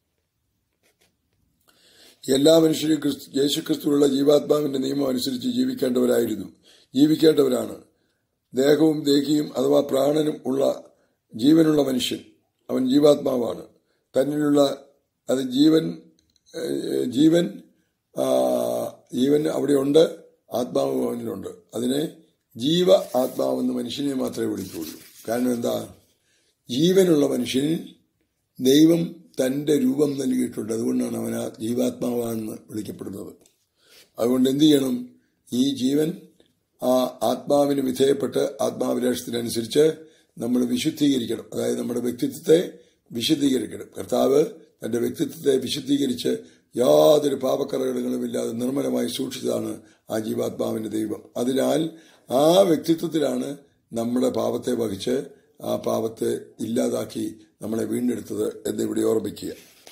എല്ലാ മനുഷ്യരും യേശുക്രിസ്തുവിലുള്ള ജീവാത്മാവിന്റെ നിയമം അനുസരിച്ച് ജീവിക്കേണ്ടവരാണ്. ദേഹവും ദേഹിയും അഥവാ പ്രാണനും ഉള്ള ജീവനുള്ള മനുഷ്യൻ അവൻ ജീവാത്മാവാണ്. തന്നിലുള്ള അത് ജീവൻ അവിടെയുണ്ട്, ആത്മാവ് അവനിലുണ്ട്. അതിനെ ജീവ ആത്മാവെന്ന് മനുഷ്യനെ മാത്രമേ വിളിക്കുകയുള്ളൂ. കാരണം എന്താ? ജീവനുള്ള മനുഷ്യനിൽ ദൈവം തന്റെ രൂപം നൽകിയിട്ടുണ്ട്. അതുകൊണ്ടാണ് അവൻ ജീവാത്മാവാണെന്ന് വിളിക്കപ്പെടുന്നത്. അതുകൊണ്ട് എന്ത് ചെയ്യണം? ഈ ജീവൻ ആ ആത്മാവിന് വിധേയപ്പെട്ട് ആത്മാവിലാഷത്തിനനുസരിച്ച് നമ്മൾ വിശുദ്ധീകരിക്കണം. അതായത് നമ്മുടെ വ്യക്തിത്വത്തെ വിശുദ്ധീകരിക്കണം. കർത്താവ് തന്റെ വ്യക്തിത്വത്തെ വിശുദ്ധീകരിച്ച് യാതൊരു പാപക്കറകളുമില്ലാതെ നിർമ്മലമായി സൂക്ഷിച്ചതാണ് ആ ജീവാത്മാവിന്റെ ദൈവം. അതിനാൽ ആ വ്യക്തിത്വത്തിലാണ് നമ്മുടെ പാപത്തെ വഹിച്ച് ആ പാപത്തെ ഇല്ലാതാക്കി നമ്മളെ വീണ്ടെടുത്തത് എന്നിവിടെ ഓർമ്മിക്കുക.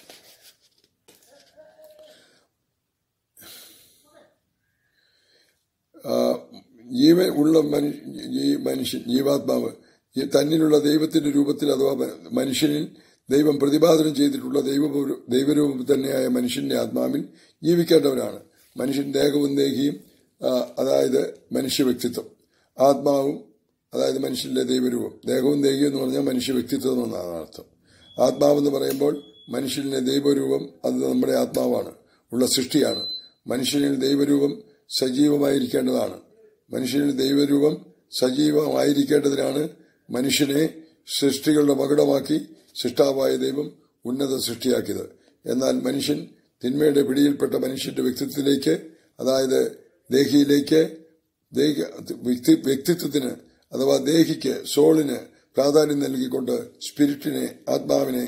ജീവൻ ഉള്ള മനുഷ്യൻ, ജീവാത്മാവ് തന്നിലുള്ള ദൈവത്തിന്റെ രൂപത്തിൽ അഥവാ മനുഷ്യനിൽ ദൈവം പ്രതിപാദനം ചെയ്തിട്ടുള്ള ദൈവരൂപം തന്നെയായ മനുഷ്യന്റെ ആത്മാവിൽ ജീവിക്കേണ്ടവരാണ്. മനുഷ്യൻ ദേഹവും ദേഹിയും, അതായത് മനുഷ്യ വ്യക്തിത്വം, ആത്മാവും അതായത് മനുഷ്യന്റെ ദൈവരൂപം. ദേഹവും ദേഹിയും എന്ന് പറഞ്ഞാൽ മനുഷ്യ വ്യക്തിത്വം എന്നാണ് അർത്ഥം. ആത്മാവെന്ന് പറയുമ്പോൾ മനുഷ്യന്റെ ദൈവരൂപം, അത് നമ്മുടെ ആത്മാവാണ്, ഉള്ള സൃഷ്ടിയാണ്. മനുഷ്യനിൽ ദൈവരൂപം സജീവമായിരിക്കേണ്ടതാണ്. മനുഷ്യനിൽ ദൈവരൂപം സജീവമായിരിക്കേണ്ടതിനാണ് മനുഷ്യനെ സൃഷ്ടികളുടെ മകുടമാക്കി സൃഷ്ടാവായ ദൈവം ഉന്നത സൃഷ്ടിയാക്കിയത്. എന്നാൽ മനുഷ്യൻ തിന്മയുടെ പിടിയിൽപ്പെട്ട മനുഷ്യന്റെ വ്യക്തിത്വത്തിലേക്ക്, അതായത് ദേഹിയിലേക്ക്, വ്യക്തിത്വത്തിന് അഥവാ ദേഹിക്ക്, സോളിന് പ്രാധാന്യം നൽകിക്കൊണ്ട് സ്പിരിറ്റിനെ, ആത്മാവിനെ,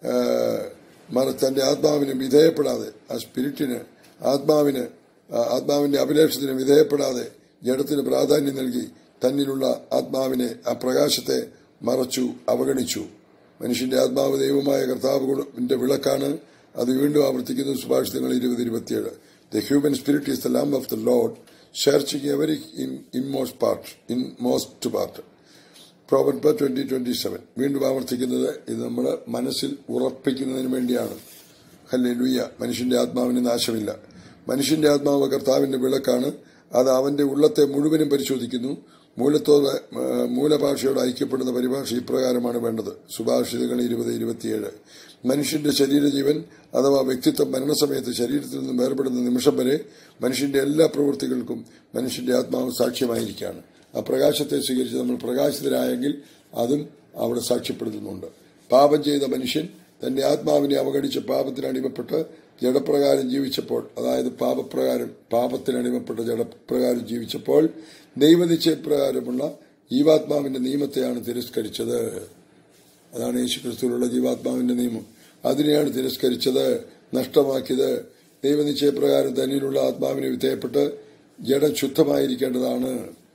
തന്റെ ആത്മാവിന് വിധേയപ്പെടാതെ, ആ സ്പിരിറ്റിന്, ആത്മാവിന്റെ അഭിലാഷത്തിന് വിധേയപ്പെടാതെ ജഡത്തിന് പ്രാധാന്യം നൽകി തന്നിലുള്ള ആത്മാവിനെ, ആ പ്രകാശത്തെ മറച്ചു, അവഗണിച്ചു. മനുഷ്യന്റെ ആത്മാവ് ദൈവമായ കർത്താവിന്റെ വിളക്കാണ്. അത് വീണ്ടും ആവർത്തിക്കുന്നു സുഭാഷിതങ്ങൾ 20:27. The human spirit is the lamp of the Lord, searching every inmost part. Proverbs 20:27. വീണ്ടും ആവർത്തിക്കുന്നത് ഇത് നമ്മുടെ മനസ്സിൽ ഉറപ്പിക്കുന്നതിന് വേണ്ടിയാണ്. ഹല്ലേലൂയ. മനുഷ്യന്റെ ആത്മാവിന് നാശമില്ല. മനുഷ്യന്റെ ആത്മാവ് കർത്താവിന്റെ വിളക്കാണ്. അത് അവന്റെ ഉള്ളത്തെ മുഴുവനും പരിശോധിക്കുന്നു. മൂലഭാഷയോട് ഐക്യപ്പെടുന്ന പരിഭാഷ ഇപ്രകാരമാണ് വേണ്ടത്. സുഭാഷിതങ്ങൾ 20:27. മനുഷ്യന്റെ ശരീരജീവൻ അഥവാ വ്യക്തിത്വം മരണസമയത്ത് ശരീരത്തിൽ നിന്നും വേർപെടുന്ന നിമിഷം വരെ മനുഷ്യന്റെ എല്ലാ പ്രവൃത്തികൾക്കും മനുഷ്യന്റെ ആത്മാവ് സാക്ഷ്യമായിരിക്കുകയാണ്. ആ പ്രകാശത്തെ സ്വീകരിച്ച് നമ്മൾ പ്രകാശിതരായെങ്കിൽ അതും അവിടെ സാക്ഷ്യപ്പെടുത്തുന്നുണ്ട്. പാപം ചെയ്ത മനുഷ്യൻ തന്റെ ആത്മാവിനെ അവഗണിച്ച് പാപത്തിനടിമപ്പെട്ട് ജഡപ്രകാരം ജീവിച്ചപ്പോൾ, അതായത് പാപത്തിനടിമപ്പെട്ട ജഡപ്രകാരം ജീവിച്ചപ്പോൾ ദൈവനിശ്ചയപ്രകാരമുള്ള ജീവാത്മാവിന്റെ നിയമത്തെയാണ് തിരസ്കരിച്ചത്. അതാണ് യേശുക്രിസ്തുവിലുള്ള ജീവാത്മാവിന്റെ നിയമം. അതിനെയാണ് തിരസ്കരിച്ചത്, നഷ്ടമാക്കിയത്. ദൈവനിശ്ചയപ്രകാരം തന്നിലുള്ള ആത്മാവിനെ വിധേയപ്പെട്ട് ജഡം ശുദ്ധമായിരിക്കേണ്ടതാണ്.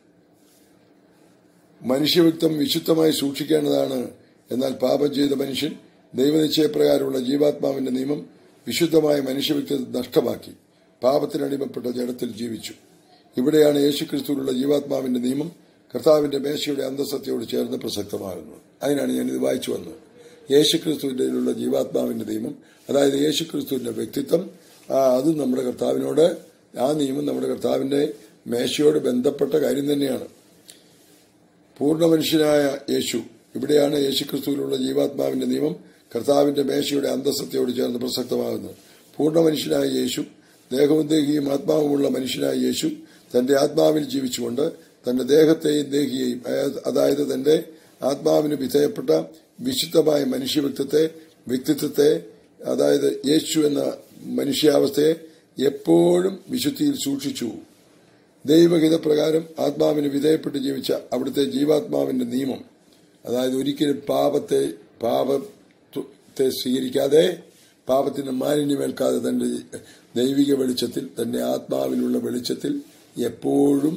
മനുഷ്യവ്യക്തം വിശുദ്ധമായി സൂക്ഷിക്കേണ്ടതാണ്. എന്നാൽ പാപം ചെയ്ത മനുഷ്യൻ ദൈവനിശ്ചയപ്രകാരമുള്ള ജീവാത്മാവിന്റെ നിയമം വിശുദ്ധമായ മനുഷ്യവ്യക്തിത്വം നഷ്ടമാക്കി പാപത്തിനടിമപ്പെട്ട ജഡത്തിൽ ജീവിച്ചു. ഇവിടെയാണ് യേശുക്രിസ്തുവിലുള്ള ജീവാത്മാവിന്റെ നിയമം കർത്താവിന്റെ മേശയുടെ അന്തസത്തയോട് ചേർന്ന് പ്രസക്തമാകുന്നത്. അതിനാണ് ഞാനിത് വായിച്ചു വന്നത്. യേശുക്രിസ്തുവിലുള്ള ജീവാത്മാവിന്റെ നിയമം, അതായത് യേശുക്രിസ്തുവിന്റെ വ്യക്തിത്വം, അതും നമ്മുടെ കർത്താവിനോട്, ആ നിയമം നമ്മുടെ കർത്താവിന്റെ മേശയോട് ബന്ധപ്പെട്ട കാര്യം തന്നെയാണ്. പൂർണ്ണ മനുഷ്യനായ യേശു, ഇവിടെയാണ് യേശുക്രിസ്തുവിലുള്ള ജീവാത്മാവിന്റെ നിയമം കർത്താവിന്റെ മേശയുടെ അന്തസത്തയോട് ചേർന്ന് പ്രസക്തമാകുന്നത്. പൂർണ്ണ മനുഷ്യനായ യേശു, ദേഹവും ദേഹിയും ആത്മാവുമുള്ള മനുഷ്യനായ യേശു തന്റെ ആത്മാവിൽ ജീവിച്ചുകൊണ്ട് തന്റെ ദേഹത്തെയും ദേഹിയെയും, അതായത് തന്റെ ആത്മാവിന് വിധേയപ്പെട്ട വിശുദ്ധമായ മനുഷ്യ വ്യക്തിത്വത്തെ, അതായത് യേശു എന്ന മനുഷ്യാവസ്ഥയെ എപ്പോഴും വിശുദ്ധിയിൽ സൂക്ഷിച്ചു. ദൈവഹിതപ്രകാരം ആത്മാവിന് വിധേയപ്പെട്ട് ജീവിച്ച അവിടുത്തെ ജീവാത്മാവിന്റെ നിയമം, അതായത് ഒരിക്കലും പാപത്തെ സ്വീകരിക്കാതെ, പാപത്തിന് മാലിന്യമേൽക്കാതെ തന്റെ ദൈവിക വെളിച്ചത്തിൽ, തന്റെ ആത്മാവിലുള്ള വെളിച്ചത്തിൽ എപ്പോഴും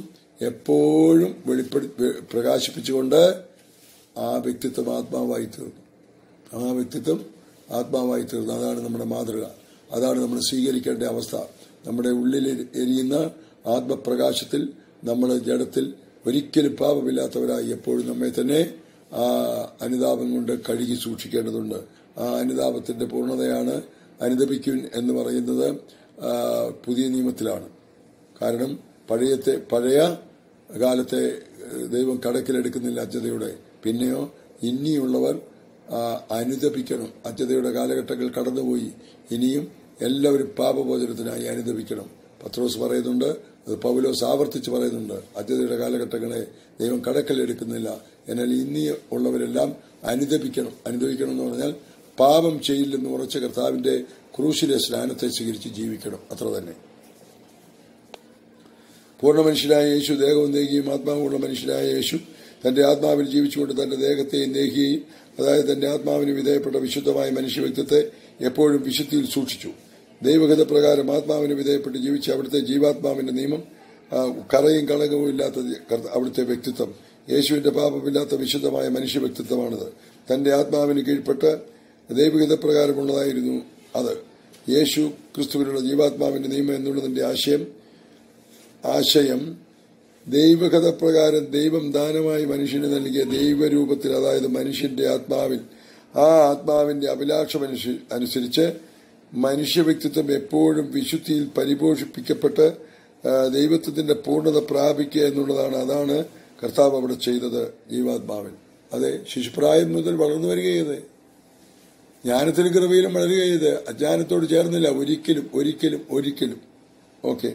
പ്രകാശിപ്പിച്ചുകൊണ്ട് ആ വ്യക്തിത്വം ആത്മാവായി തീർന്നു. അതാണ് നമ്മുടെ മാതൃക. അതാണ് നമ്മൾ സ്വീകരിക്കേണ്ട അവസ്ഥ. നമ്മുടെ ഉള്ളിൽ എരിയുന്ന ആത്മപ്രകാശത്തിൽ നമ്മൾ ജഡത്തിൽ ഒരിക്കലും പാപമില്ലാത്തവരായി എപ്പോഴും നമ്മെ തന്നെ ആ അനുതാപം കൊണ്ട് കഴുകി സൂക്ഷിക്കേണ്ടതുണ്ട്. ആ അനുതാപത്തിന്റെ പൂർണ്ണതയാണ് അനുതപിക്കുവിൻ എന്ന് പറയുന്നത് പുതിയ നിയമത്തിലാണ്. കാരണം പഴയ കാലത്തെ ദൈവം കടക്കിലെടുക്കുന്നില്ല അജ്ഞതയുടെ. പിന്നെയോ ഇനിയുള്ളവർ അനുതപിക്കണം. അജ്ഞതയുടെ കാലഘട്ടങ്ങൾ കടന്നുപോയി. ഇനിയും എല്ലാവരും പാപമോചനത്തിനായി അനുതപിക്കണം. പത്രോസ് പറയുന്നുണ്ട്, അത് പൗലോസ് ആവർത്തിച്ച് പറയുന്നുണ്ട്. അജ്ഞതയുടെ കാലഘട്ടങ്ങളെ ദൈവം കടക്കലെടുക്കുന്നില്ല. എന്നാൽ ഇനി ഉള്ളവരെല്ലാം അനുതപിക്കണം എന്ന് പറഞ്ഞാൽ പാപം ചെയ്യില്ലെന്ന് ഉറച്ച കർത്താവിന്റെ ക്രൂശിലെ സ്നാനത്തെ സ്വീകരിച്ച് ജീവിക്കണം. അത്ര തന്നെ. പൂർണ്ണ മനുഷ്യനായ യേശു ദേഹവും ദേഹിയും ആത്മാവുമുള്ള മനുഷ്യനായ യേശു തന്റെ ആത്മാവിൽ ജീവിച്ചുകൊണ്ട് തന്റെ ദേഹത്തെയും ദേഹിയെയും, അതായത് തന്റെ ആത്മാവിന് വിധേയപ്പെട്ട വിശുദ്ധമായ മനുഷ്യ വ്യക്തിത്വത്തെ എപ്പോഴും വിശുദ്ധിയിൽ സൂക്ഷിച്ചു. ദൈവഗത പ്രകാരം ആത്മാവിന് വിധേയപ്പെട്ട് ജീവിച്ച അവിടുത്തെ ജീവാത്മാവിന്റെ നിയമം, കറയും കളങ്കവും ഇല്ലാത്ത അവിടുത്തെ വ്യക്തിത്വം, യേശുവിന്റെ പാപമില്ലാത്ത വിശുദ്ധമായ മനുഷ്യ വ്യക്തിത്വമാണിത്. തന്റെ ആത്മാവിന് കീഴ്പ്പെട്ട് ദൈവഗത പ്രകാരമുള്ളതായിരുന്നു അത്. യേശു ക്രിസ്തുവിനുള്ള ജീവാത്മാവിന്റെ നിയമം എന്നുള്ളതിന്റെ ആശയം ദൈവഗത പ്രകാരം ദൈവം ദാനമായി മനുഷ്യന് നൽകിയ ദൈവരൂപത്തിൽ, അതായത് മനുഷ്യന്റെ ആത്മാവിൽ, ആ ആത്മാവിന്റെ അഭിലാഷം അനുസരിച്ച് മനുഷ്യ വ്യക്തിത്വം എപ്പോഴും വിശുദ്ധിയിൽ പരിപോഷിപ്പിക്കപ്പെട്ട് ദൈവത്വത്തിന്റെ പൂർണ്ണത പ്രാപിക്കുക എന്നുള്ളതാണ്. അതാണ് കർത്താവ് അവിടെ ചെയ്തത് ജീവാത്മാവിൽ. അതെ, ശിശുപ്രായം മുതൽ വളർന്നു വരികയത്, ജ്ഞാനത്തിലും കൃപയിലും വളരുകയത്, അജ്ഞാനത്തോട് ചേർന്നില്ല ഒരിക്കലും ഒരിക്കലും ഒരിക്കലും. ഓക്കെ,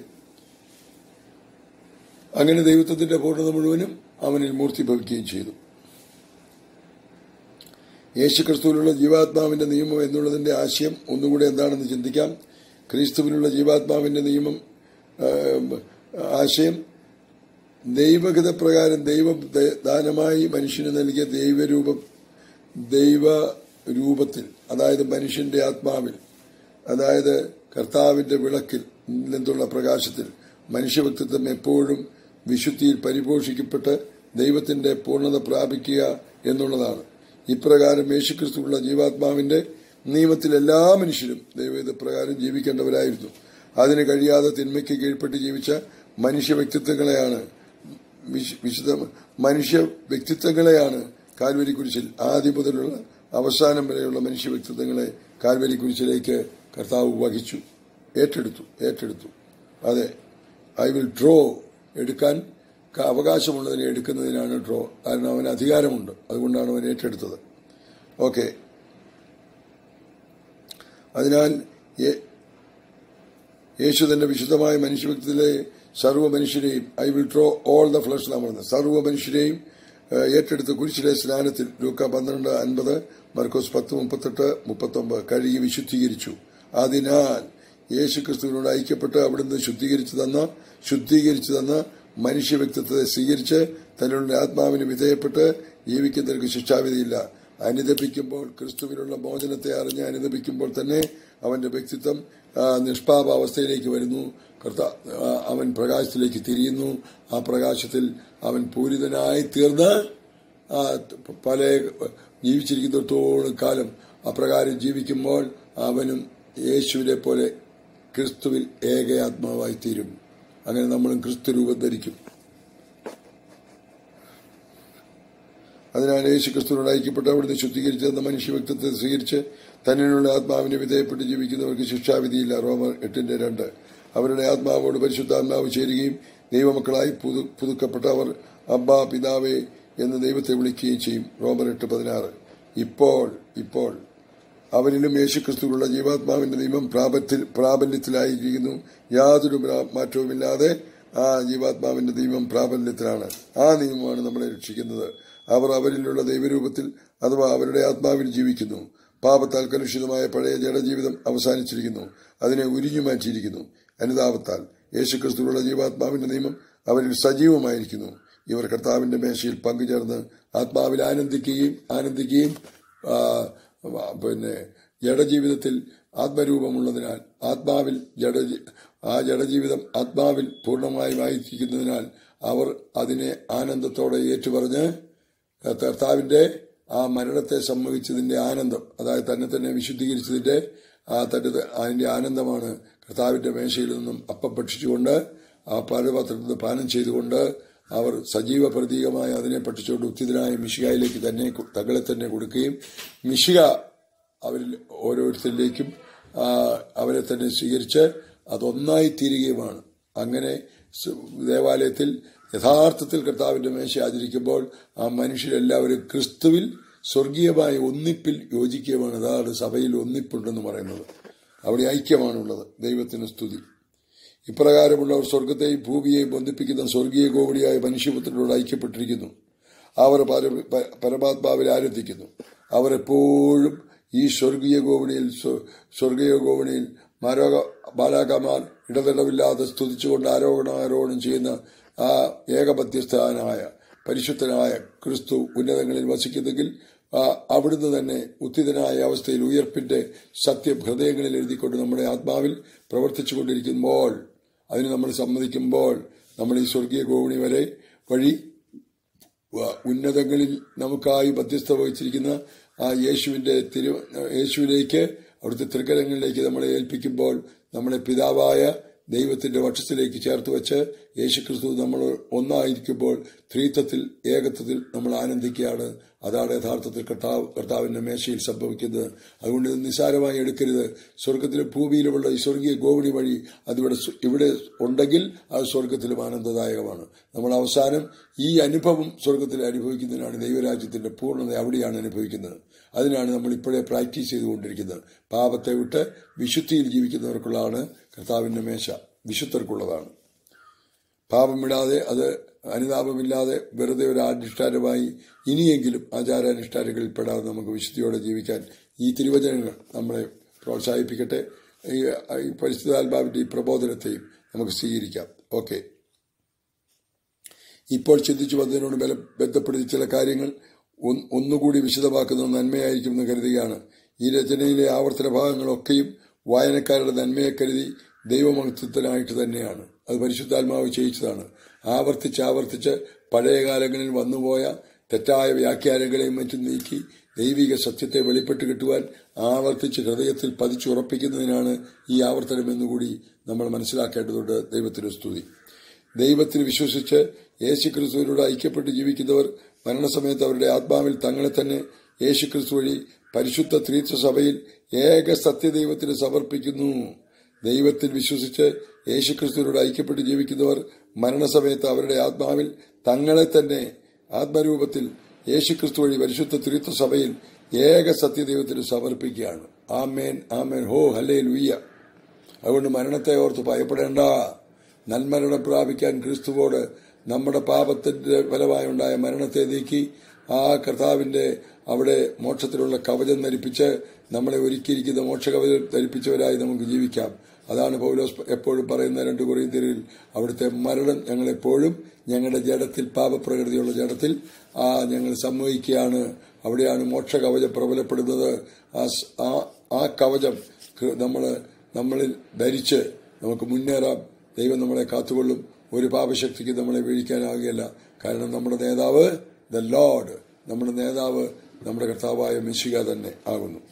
അങ്ങനെ ദൈവത്വത്തിന്റെ പൂർണ്ണത മുഴുവനും അവനിൽ മൂർത്തിഭവിക്കുകയും ചെയ്തു. യേശുക്രിസ്തുവിലുള്ള ജീവാത്മാവിന്റെ നിയമം എന്നുള്ളതിന്റെ ആശയം ഒന്നുകൂടെ എന്താണെന്ന് ചിന്തിക്കാം. ക്രിസ്തുവിലുള്ള ജീവാത്മാവിന്റെ നിയമം ആശയം ദൈവഗത പ്രകാരം ദൈവം ദാനമായി മനുഷ്യന് നൽകിയ ദൈവരൂപത്തിൽ, അതായത് മനുഷ്യന്റെ ആത്മാവിൽ, അതായത് കർത്താവിന്റെ വിളക്കിൽ നിന്നുള്ള പ്രകാശത്തിൽ മനുഷ്യവ്യക്തിത്വം എപ്പോഴും വിശുദ്ധിയിൽ പരിപോഷിക്കപ്പെട്ട് ദൈവത്തിന്റെ പൂർണ്ണത പ്രാപിക്കുക എന്നുള്ളതാണ്. ഇപ്രകാരം യേശുക്രിസ്തുവുള്ള ജീവാത്മാവിന്റെ നിയമത്തിൽ എല്ലാ മനുഷ്യരും ദൈവഗത പ്രകാരം ജീവിക്കേണ്ടവരായിരുന്നു. അതിന് കഴിയാതെ തിന്മയ്ക്ക് കീഴ്പ്പെട്ട് ജീവിച്ച മനുഷ്യ വ്യക്തിത്വങ്ങളെയാണ് കാൽവരി കുരിശിൽ ആദ്യം മുതലുള്ള അവസാനം വരെയുള്ള മനുഷ്യ വ്യക്തിത്വങ്ങളെ കാൽവരി കുരിശിലേക്ക് കർത്താവ് വഹിച്ചു, ഏറ്റെടുത്തു. അതെ, ഐ വിൽ ഡ്രോ, എടുക്കാൻ അവകാശമുള്ളതിനെ എടുക്കുന്നതിനാണ് ഡ്രോ. കാരണം അവന് അധികാരമുണ്ട്, അതുകൊണ്ടാണ് അവൻ ഏറ്റെടുത്തത്. ഓക്കെ, അതിനാൽ യേശു തന്റെ വിശുദ്ധമായ മനുഷ്യവ്യക്തിയിലെ സർവ്വ മനുഷ്യരെയും, I will draw all the flesh നാം പറഞ്ഞത്, സർവ്വ മനുഷ്യരെയും ഏറ്റെടുത്ത് കുരിശിലെ സ്നാനത്തിൽ ലൂക്ക 12:50, മർക്കോസ് 10:38-39 കഴുകി വിശുദ്ധീകരിച്ചു. അതിനാൽ യേശുക്രിസ്തുവിനോട് ഐക്യപ്പെട്ട് അവിടുന്ന് ശുദ്ധീകരിച്ചു തന്ന മനുഷ്യ വ്യക്തിത്വത്തെ സ്വീകരിച്ച് തന്നിലുള്ള ആത്മാവിന് വിധേയപ്പെട്ട് ജീവിക്കുന്നവർക്ക് ശിക്ഷാവിധിയില്ല. അനുദപിക്കുമ്പോൾ, ക്രിസ്തുവിനുള്ള മോചനത്തെ അറിഞ്ഞ് അനുദപിക്കുമ്പോൾ തന്നെ അവന്റെ വ്യക്തിത്വം നിഷ്പാപാവസ്ഥയിലേക്ക് വരുന്നു. അവൻ പ്രകാശത്തിലേക്ക് തിരിയുന്നു. ആ പ്രകാശത്തിൽ അവൻ പൂരിതനായി തീർന്ന് പല ജീവിച്ചിരിക്കുന്നിടത്തോളം കാലം അപ്രകാരം ജീവിക്കുമ്പോൾ അവനും യേശുവിനെ പോലെ ക്രിസ്തുവിൽ ഏകയാത്മാവായി തീരും. അങ്ങനെ നമ്മളും ക്രിസ്തു രൂപം ധരിക്കും. അതിനാൽ യേശു ക്രിസ്തുവിനോട് ഐക്യപ്പെട്ട് അവിടുന്ന് ശുദ്ധീകരിച്ച് തന്ന മനുഷ്യ വ്യക്തിത്വത്തെ സ്വീകരിച്ച് തന്നിലുള്ള ആത്മാവിനെ വിധേയപ്പെട്ട് ജീവിക്കുന്നവർക്ക് ശിക്ഷാവിധിയില്ല. റോമർ 8:2. അവരുടെ ആത്മാവോട് പരിശുദ്ധാത്മാവ് ചേരുകയും ദൈവമക്കളായി പുതുക്കപ്പെട്ട അവർ അബ്ബാ പിതാവേ എന്ന് ദൈവത്തെ വിളിക്കുകയും ചെയ്യും. റോമർ 8:16. ഇപ്പോൾ അവരിലും യേശുക്രിസ്തുവിലുള്ള ജീവാത്മാവിന്റെ നിയമം പ്രാബല്യത്തിലായിരിക്കുന്നു. യാതൊരു മാറ്റവുമില്ലാതെ ആ ജീവാത്മാവിന്റെ നിയമം പ്രാബല്യത്തിലാണ്. ആ നിയമമാണ് നമ്മളെ രക്ഷിക്കുന്നത്. അവരിലുള്ള ദൈവരൂപത്തിൽ, അഥവാ അവരുടെ ആത്മാവിൽ ജീവിക്കുന്നു. പാപത്താൽ കലുഷിതമായ പഴയ ജഡജീവിതം അവസാനിച്ചിരിക്കുന്നു, അതിനെ ഉരിഞ്ഞു മാറ്റിയിരിക്കുന്നു. അനുതാപത്താൽ യേശുക്രിസ്തുവിലുള്ള ജീവാത്മാവിന്റെ നിയമം അവരിൽ സജീവമായിരിക്കുന്നു. ഇവർ കർത്താവിന്റെ മേശയിൽ പങ്കുചേർന്ന് ആത്മാവിൽ ആനന്ദിക്കുകയും ജഡജീവിതത്തിൽ ആത്മരൂപമുള്ളതിനാൽ ജഡജീവിതം ആത്മാവിൽ പൂർണ്ണമായി വായിച്ചിരിക്കുന്നതിനാൽ അവർ അതിനെ ആനന്ദത്തോടെ ഏറ്റുപറഞ്ഞ് കർത്താവിന്റെ ആ മരണത്തെ സമ്മതിച്ചതിന്റെ ആനന്ദം, അതായത് തന്നെ വിശുദ്ധീകരിച്ചതിന്റെ അതിന്റെ ആനന്ദമാണ് കർത്താവിന്റെ മേശയിൽ നിന്നും അപ്പം ഭക്ഷിച്ചുകൊണ്ട് ആ പാനപാത്രത്തിൽ നിന്ന് പാനം ചെയ്തുകൊണ്ട് അവർ സജീവ പ്രതീകമായി അതിനെ പഠിച്ചുകൊണ്ട് ഉത്തിതനായ മിശിഹായിലേക്ക് തങ്ങളെ തന്നെ കൊടുക്കുകയും മിശിഹ അവരിൽ ഓരോരുത്തരിലേക്കും അവരെ തന്നെ സ്വീകരിച്ച് അതൊന്നായി തീരുകയുമാണ്. അങ്ങനെ ദേവാലയത്തിൽ യഥാർത്ഥത്തിൽ കർത്താവിന്റെ മേശ ആചരിക്കുമ്പോൾ ആ മനുഷ്യരെല്ലാവരും ക്രിസ്തുവിൽ സ്വർഗീയമായ ഒന്നിപ്പിൽ യോജിക്കുകയുമാണ്. അതാണ് സഭയിൽ ഒന്നിപ്പുണ്ടെന്ന് പറയുന്നത്. അവിടെ ഐക്യമാണുള്ളത്. ദൈവത്തിന് സ്തുതി. ഇപ്രകാരമുള്ളവർ സ്വർഗത്തെയും ഭൂമിയെയും ബന്ധിപ്പിക്കുന്ന സ്വർഗീയ കോവിഡിയായ മനുഷ്യപുത്രനോട് ഐക്യപ്പെട്ടിരിക്കുന്നു. അവർ പരമാത്മാവിൽ ആനന്ദിക്കുന്നു. അവർ എപ്പോഴും ഈ സ്വർഗീയ ഗോവണിയിൽ ബാലാകമാർ ഇടതടവില്ലാതെ സ്തുതിച്ചുകൊണ്ട് ആരോഹണം ചെയ്യുന്ന ആ ഏകമധ്യസ്ഥനായ പരിശുദ്ധനായ ക്രിസ്തു ഉന്നതങ്ങളിൽ വസിക്കുന്നെങ്കിൽ അവിടുന്ന് തന്നെ ഉത്തിതനായ അവസ്ഥയിൽ ഉയർപ്പിന്റെ സത്യം ഹൃദയങ്ങളിൽ എഴുതിക്കൊണ്ട് നമ്മുടെ ആത്മാവിൽ പ്രവർത്തിച്ചു കൊണ്ടിരിക്കുമ്പോൾ, അതിന് നമ്മൾ സമ്മതിക്കുമ്പോൾ, നമ്മൾ ഈ സ്വർഗീയ ഗോവണി വഴി ഉന്നതങ്ങളിൽ നമുക്കായി മധ്യസ്ഥ വഹിച്ചിരിക്കുന്ന ആ യേശുവിലേക്ക് അവിടുത്തെ തൃക്കരങ്ങളിലേക്ക് നമ്മളെ ഏൽപ്പിക്കുമ്പോൾ, നമ്മളെ പിതാവായ ദൈവത്തിന്റെ വക്ഷത്തിലേക്ക് ചേർത്ത് വെച്ച് യേശുക്രിസ്തു നമ്മൾ ഒന്നായിരിക്കുമ്പോൾ ത്രിത്വത്തിൽ ഏകത്വത്തിൽ നമ്മൾ ആനന്ദിക്കുകയാണ്. അതാണ് യഥാർത്ഥത്തിൽ കർത്താവിന്റെ മേശയിൽ സംഭവിക്കുന്നത്. അതുകൊണ്ട് ഇത് നിസ്സാരമായി എടുക്കരുത്. സ്വർഗത്തിലും ഭൂമിയിലുമുള്ള ഈ സ്വർഗീയ ഗോവണി വഴി ഇവിടെ ഉണ്ടെങ്കിൽ അത് സ്വർഗത്തിലും ആനന്ദദായകമാണ്. നമ്മൾ അവസാനം ഈ അനുഭവം സ്വർഗത്തിൽ അനുഭവിക്കുന്നതിനാണ് ദൈവരാജ്യത്തിന്റെ പൂർണ്ണത അവിടെയാണ് അനുഭവിക്കുന്നത്. അതിനാണ് നമ്മൾ ഇപ്പോഴേ പ്രാക്ടീസ് ചെയ്തുകൊണ്ടിരിക്കുന്നത്. പാപത്തെ വിട്ട് വിശുദ്ധിയിൽ ജീവിക്കുന്നവർക്കുള്ളതാണ് കർത്താവിന്റെ മേശ, വിശുദ്ധർക്കുള്ളതാണ്. പാപം വിടാതെ, അത് അനുതാപമില്ലാതെ വെറുതെ ഒരു അനുഷ്ഠാനമായി ഇനിയെങ്കിലും ആചാരാനുഷ്ഠാനങ്ങളിൽ പെടാതെ നമുക്ക് വിശുദ്ധിയോടെ ജീവിക്കാൻ ഈ തിരുവചനങ്ങൾ നമ്മളെ പ്രോത്സാഹിപ്പിക്കട്ടെ. ഈ പരിശുദ്ധാത്മാവിന്റെ ഈ പ്രബോധനത്തെയും നമുക്ക് സ്വീകരിക്കാം. ഓക്കെ, ഇപ്പോൾ ചിന്തിച്ചു വന്നതിനോട് ബന്ധപ്പെടുത്തി ചില കാര്യങ്ങൾ ഒന്നുകൂടി വിശദമാക്കുന്നത് നന്മയായിരിക്കുമെന്ന് കരുതുകയാണ്. ഈ രചനയിലെ ആവർത്തന ഭാഗങ്ങളൊക്കെയും വായനക്കാരുടെ നന്മയെ കരുതി ദൈവമഹത്വത്തിനായിട്ട് തന്നെയാണ്. അത് പരിശുദ്ധാത്മാവ് ചെയ്യിച്ചതാണ്. ആവർത്തിച്ച് പഴയ കാലങ്ങളിൽ വന്നുപോയ തെറ്റായ വ്യാഖ്യാനങ്ങളെയും മറ്റും നീക്കി ദൈവിക സത്യത്തെ വെളിപ്പെട്ട് കിട്ടുവാൻ ആവർത്തിച്ച് ഹൃദയത്തിൽ പതിച്ചുറപ്പിക്കുന്നതിനാണ് ഈ ആവർത്തനം എന്നുകൂടി നമ്മൾ മനസ്സിലാക്കേണ്ടതുണ്ട്. ദൈവത്തിന് സ്തുതി. ദൈവത്തിൽ വിശ്വസിച്ച് യേശുക്രിസ്തുവിനോട് ഐക്യപ്പെട്ട് ജീവിക്കുന്നവർ മരണസമയത്ത് അവരുടെ ആത്മാവിൽ തങ്ങളെ തന്നെ യേശുക്രിസ്തു വഴി പരിശുദ്ധ ത്രിത്വ സഭയിൽ ഏക സത്യദൈവത്തിന് സമർപ്പിക്കുന്നു. ദൈവത്തിൽ വിശ്വസിച്ച് യേശുക്രിസ്തുവിനോട് ഐക്യപ്പെട്ട് ജീവിക്കുന്നവർ മരണസമയത്ത് അവരുടെ ആത്മാവിൽ തങ്ങളെ തന്നെ ആത്മരൂപത്തിൽ യേശുക്രിസ്തു വഴി പരിശുദ്ധ ത്രിത്വ സഭയിൽ ഏക സത്യദൈവത്തിന് സമർപ്പിക്കുകയാണ്. ആമേൻ, ആമേൻ, ഹോ ഹല്ലേലൂയ. അതുകൊണ്ട് മരണത്തെ ഓർത്ത് ഭയപ്പെടേണ്ട. നന്മരണം പ്രാപിക്കാൻ ക്രിസ്തുവോട് നമ്മുടെ പാപത്തിന്റെ ഫലമായി ഉണ്ടായ മരണത്തെ നീക്കി ആ കർത്താവിന്റെ അവിടെ മോക്ഷത്തിലുള്ള കവചം ധരിപ്പിച്ച് നമ്മളെ ഒരുക്കിയിരിക്കുന്ന മോക്ഷകവചം ധരിപ്പിച്ചവരായി നമുക്ക് ജീവിക്കാം. അതാണ് പൗലോസ് എപ്പോഴും പറയുന്ന 2 കൊരിന്ത്യരിൽ, അവിടുത്തെ മരണം ഞങ്ങളെപ്പോഴും ഞങ്ങളുടെ ജഡത്തിൽ, പാപപ്രകൃതിയുള്ള ജഡത്തിൽ ഞങ്ങൾ സമ്മതിക്കുകയാണ്. അവിടെയാണ് മോക്ഷകവചം പ്രബലപ്പെടുന്നത്. ആ കവചം നമ്മളിൽ ധരിച്ച് നമുക്ക് മുന്നേറാം. ദൈവം നമ്മളെ കാത്തുകൊള്ളും. ഒരു പാപശക്തിക്ക് നമ്മളെ വീഴിക്കാനാകുകയില്ല. കാരണം നമ്മുടെ നേതാവ് ദ ലോർഡ്, നമ്മുടെ നേതാവ് നമ്മുടെ കർത്താവായ മെശിഹ തന്നെ ആകുന്നു.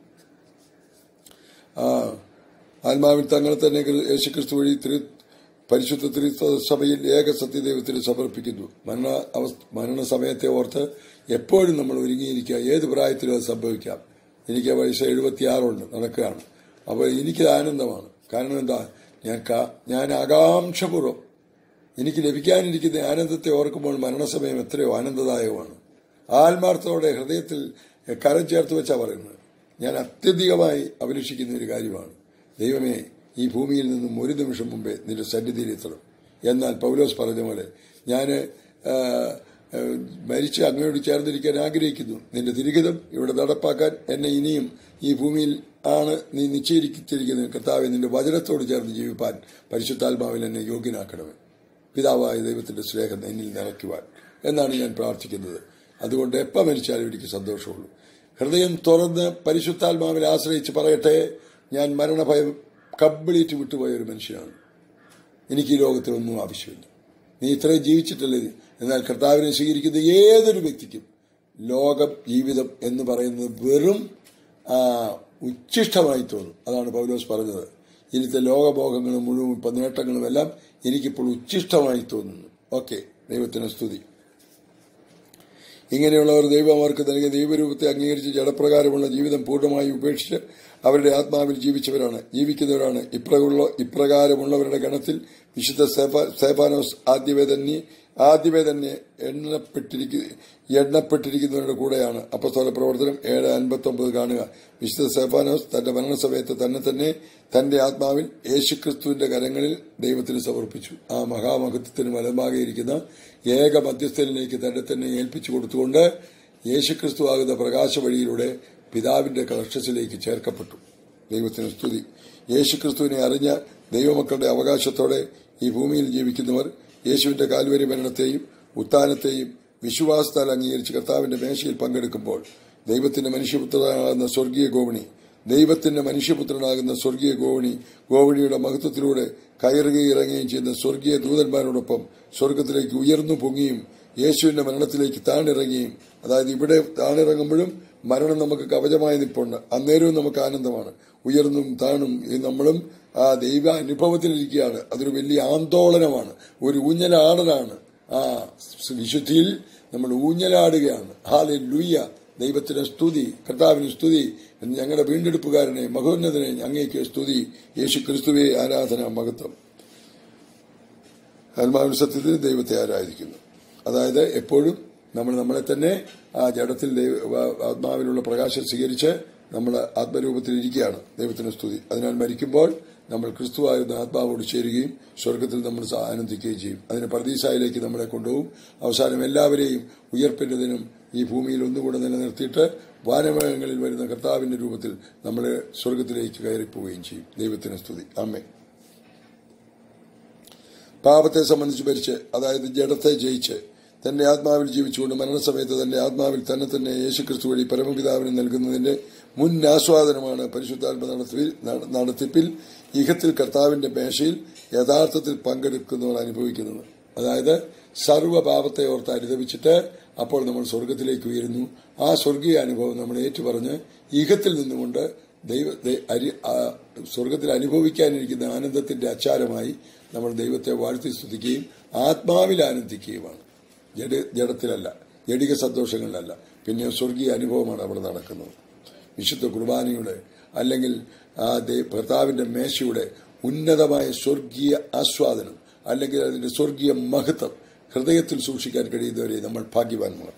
ആത്മാവിൽ തങ്ങളെ തന്നെ യേശുക്രിസ്തു വഴി പരിശുദ്ധ ത്രിത്വ സഭയിൽ ഏക സത്യദൈവത്തിന് സമർപ്പിക്കുന്നു. മരണസമയത്തെ ഓർത്ത് എപ്പോഴും നമ്മൾ ഒരുങ്ങിയിരിക്കുക. ഏത് പ്രായത്തിലും അത് സംഭവിക്കാം. എനിക്ക് വയസ്സ് 76 നടക്കുകയാണ്. അപ്പോൾ എനിക്കത് ആനന്ദമാണ്. കാരണം എന്താ, ഞാൻ ആകാംക്ഷപൂർവ്വം എനിക്ക് ലഭിക്കാനിരിക്കുന്ന ആനന്ദത്തെ ഓർക്കുമ്പോൾ മരണസമയം എത്രയോ ആനന്ദദായകമാണ്. ആത്മാർത്ഥത്തോടെ ഹൃദയത്തിൽ കരം ചേർത്ത് വെച്ചാ പറയുന്നത്. ഞാൻ അത്യധികമായി അഭിലഷിക്കുന്ന ഒരു കാര്യമാണ്, ദൈവമേ, ഈ ഭൂമിയിൽ നിന്നും ഒരു നിമിഷം മുമ്പേ നിന്റെ സന്നിധിയിലെത്തണം. എന്നാൽ പൗലോസ് പറഞ്ഞ പോലെ ഞാൻ മരിച്ച് അങ്ങയോട് ചേർന്നിരിക്കാൻ ആഗ്രഹിക്കുന്നു. നിന്റെ തിരുഹിതം ഇവിടെ നടപ്പാക്കാൻ എന്നെ ഇനിയും ഈ ഭൂമിയിൽ ആണ് നീ നിശ്ചയിച്ചിരിക്കുന്നത്. കർത്താവെ, നിന്റെ വചനത്തോട് ചേർന്ന് ജീവിപ്പാൻ പരിശുദ്ധാത്മാവിൽ എന്നെ യോഗ്യനാക്കണമേ. പിതാവായ ദൈവത്തിന്റെ സ്നേഹം എന്നിൽ നിറയ്ക്കുവാൻ എന്നാണ് ഞാൻ പ്രാർത്ഥിക്കുന്നത്. അതുകൊണ്ട് എപ്പോൾ മരിച്ചാലും എനിക്ക് സന്തോഷമുള്ളൂ. ഹൃദയം തുറന്ന് പരിശുദ്ധാത്മാവിൽ ആശ്രയിച്ച് പറയട്ടെ, ഞാൻ മരണഭയം കംപ്ലീറ്റ് വിട്ടുപോയ ഒരു മനുഷ്യനാണ്. എനിക്ക് ഈ ലോകത്തിലൊന്നും ആവശ്യമില്ല. നീ ഇത്രയും ജീവിച്ചിട്ടല്ലേ. എന്നാൽ കർത്താവിനെ സ്വീകരിക്കുന്ന ഏതൊരു വ്യക്തിക്കും ലോകം, ജീവിതം എന്ന് പറയുന്നത് വെറും ഉച്ഛിഷ്ടമായി തോന്നും. അതാണ് പൗലോസ് പറഞ്ഞത്. ഇന്നത്തെ ലോകഭോഗങ്ങളും മുഴുവൻ നേട്ടങ്ങളും എല്ലാം എനിക്കിപ്പോൾ ഉച്ഛിഷ്ടമായി തോന്നുന്നു. ഓക്കെ, ദൈവത്തിന് സ്തുതി. ഇങ്ങനെയുള്ളവർ ദൈവം അവർക്ക് നൽകിയ ദൈവരൂപത്തെ അംഗീകരിച്ച് ജഡപ്രകാരമുള്ള ജീവിതം പൂർണ്ണമായി ഉപേക്ഷിച്ച് അവരുടെ ആത്മാവിൽ ജീവിക്കുന്നവരാണ്. ഇപ്രകാരമുള്ളവരുടെ ഗണത്തിൽ വിശുദ്ധ സ്തെഫാനോസ് ആദ്യമേ തന്നെ എണ്ണപ്പെട്ടിരിക്കുന്നവരുടെ കൂടെയാണ്. അപ്പോസ്തല പ്രവർത്തനം 7:59 കാണുക. വിശുദ്ധ സ്തെഫാനോസ് തന്റെ മരണസമയത്ത് തന്നെ തന്റെ ആത്മാവിൽ യേശുക്രിസ്തുവിന്റെ കരങ്ങളിൽ ദൈവത്തിന് സമർപ്പിച്ചു. ആ മഹാമഹത്വത്തിന് വലമാകിയിരിക്കുന്ന ഏക മധ്യസ്ഥനിലേക്ക് തന്നെ ഏൽപ്പിച്ചു കൊടുത്തുകൊണ്ട് യേശുക്രിസ്തു ആകുന്ന പ്രകാശ വഴിയിലൂടെ പിതാവിന്റെ കളക്ഷസിലേക്ക് ചേർക്കപ്പെട്ടു. ദൈവത്തിന് സ്തുതി. യേശുക്രിസ്തുവിനെ അറിഞ്ഞ ദൈവമക്കളുടെ അവകാശത്തോടെ ഈ ഭൂമിയിൽ ജീവിക്കുന്നവർ യേശുവിന്റെ കാൽവരി മരണത്തെയും ഉത്ഥാനത്തെയും വിശ്വാസത്താൽ അംഗീകരിച്ച് കർത്താവിന്റെ മേശയിൽ പങ്കെടുക്കുമ്പോൾ ദൈവത്തിന്റെ മനുഷ്യപുത്രനാകുന്ന സ്വർഗീയ ഗോവണിയുടെ മഹത്വത്തിലൂടെ കയറുകയും ഇറങ്ങുകയും ചെയ്യുന്ന സ്വർഗീയ ദൂതന്മാരോടൊപ്പം സ്വർഗത്തിലേക്ക് ഉയർന്നു പൊങ്ങിയും യേശുവിന്റെ മരണത്തിലേക്ക് താണിറങ്ങിയും, അതായത് ഇവിടെ താണിറങ്ങുമ്പോഴും മരണം നമുക്ക് കവചമായി നിൽപ്പുണ്ട്. അന്നേരവും നമുക്ക് ആനന്ദമാണ്. ഉയർന്നും താണും നമ്മളും ആ ദൈവ അനുഭവത്തിലിരിക്കുകയാണ്. അതൊരു വലിയ ആന്തോളനമാണ്, ഒരു ഊഞ്ഞലാടലാണ്. ആ വിശുദ്ധിയിൽ നമ്മൾ ഊഞ്ഞലാടുകയാണ്. ഹല്ലേലൂയ. ദൈവത്തിന് സ്തുതി, കർത്താവിന് സ്തുതി. ഞങ്ങളുടെ വീണ്ടെടുപ്പുകാരനെ, മഹോന്നതനെ അങ്ങേക്ക് സ്തുതി. യേശു ക്രിസ്തുവേ ആരാധന, മഹത്വം. ആത്മാവിൻ സത്യത്തിൽ ദൈവത്തെ ആരാധിക്കുന്നു. അതായത് എപ്പോഴും നമ്മൾ നമ്മളെ തന്നെ ആ ജഡത്തിൽ ആത്മാവിലുള്ള പ്രകാശം സ്വീകരിച്ച് നമ്മൾ ആത്മരൂപത്തിൽ ഇരിക്കുകയാണ്. ദൈവത്തിന് സ്തുതി. അതിനാൽ മരിക്കുമ്പോൾ നമ്മൾ ക്രിസ്തുവായിരുന്ന ആത്മാവോട് ചേരുകയും സ്വർഗത്തിൽ നമ്മൾ ആനന്ദിക്കുകയും ചെയ്യും. അതിന് പർദീസായിലേക്ക് നമ്മളെ കൊണ്ടുപോകും. അവസാനം എല്ലാവരെയും ഉയർപ്പിന്റെ ദിനം ഈ ഭൂമിയിൽ ഒന്നുകൂടെ നിലനിർത്തിയിട്ട് വാനമേഘങ്ങളിൽ വരുന്ന കർത്താവിന്റെ രൂപത്തിൽ നമ്മളെ സ്വർഗത്തിലേക്ക് കയറിപ്പോവുകയും ചെയ്യും. ദൈവത്തിന് സ്തുതി. ആമേൻ. പാപത്തെ സംബന്ധിച്ച് ഭരിച്ച്, അതായത് ജഡത്തെ ജയിച്ച് തന്റെ ആത്മാവിൽ ജീവിച്ചുകൊണ്ട് മരണസമയത്ത് തന്റെ ആത്മാവിൽ തന്നെ യേശുക്രിസ്തു വഴി പരമപിതാവിന് നൽകുന്നതിന്റെ മുൻ ആസ്വാദനമാണ് പരിശുദ്ധാത്മ നടത്തിപ്പിൽ ഇഹത്തിൽ കർത്താവിന്റെ മേശയിൽ യഥാർത്ഥത്തിൽ പങ്കെടുക്കുന്നവർ അനുഭവിക്കുന്നത്. അതായത് സർവ്വപാപത്തെ ഓർത്ത് അനുദപിച്ചിട്ട് അപ്പോൾ നമ്മൾ സ്വർഗത്തിലേക്ക് ഉയരുന്നു. ആ സ്വർഗീയ അനുഭവം നമ്മൾ ഏറ്റുപറഞ്ഞ് ഇഹത്തിൽ നിന്നുകൊണ്ട് സ്വർഗത്തിൽ അനുഭവിക്കാനിരിക്കുന്ന ആനന്ദത്തിന്റെ അച്ചാരമായി നമ്മൾ ദൈവത്തെ വാഴ്ത്തി സ്തുതിക്കുകയും ആത്മാവിൽ ആനന്ദിക്കുകയുമാണ്. ജഡത്തിലല്ല, ജഡിക സന്തോഷങ്ങളിലല്ല. പിന്നെ സ്വർഗീയ അനുഭവമാണ് അവിടെ നടക്കുന്നത്. വിശുദ്ധ കുർബാനയുടെ അല്ലെങ്കിൽ കർത്താവിന്റെ മേശയുടെ ഉന്നതമായ സ്വർഗീയ ആസ്വാദനം അല്ലെങ്കിൽ അതിന്റെ സ്വർഗീയ മഹത്വം ഹൃദയത്തിൽ സൂക്ഷിക്കാൻ കഴിയുന്നവരെ നമ്മൾ ഭാഗ്യവാന്മാർ.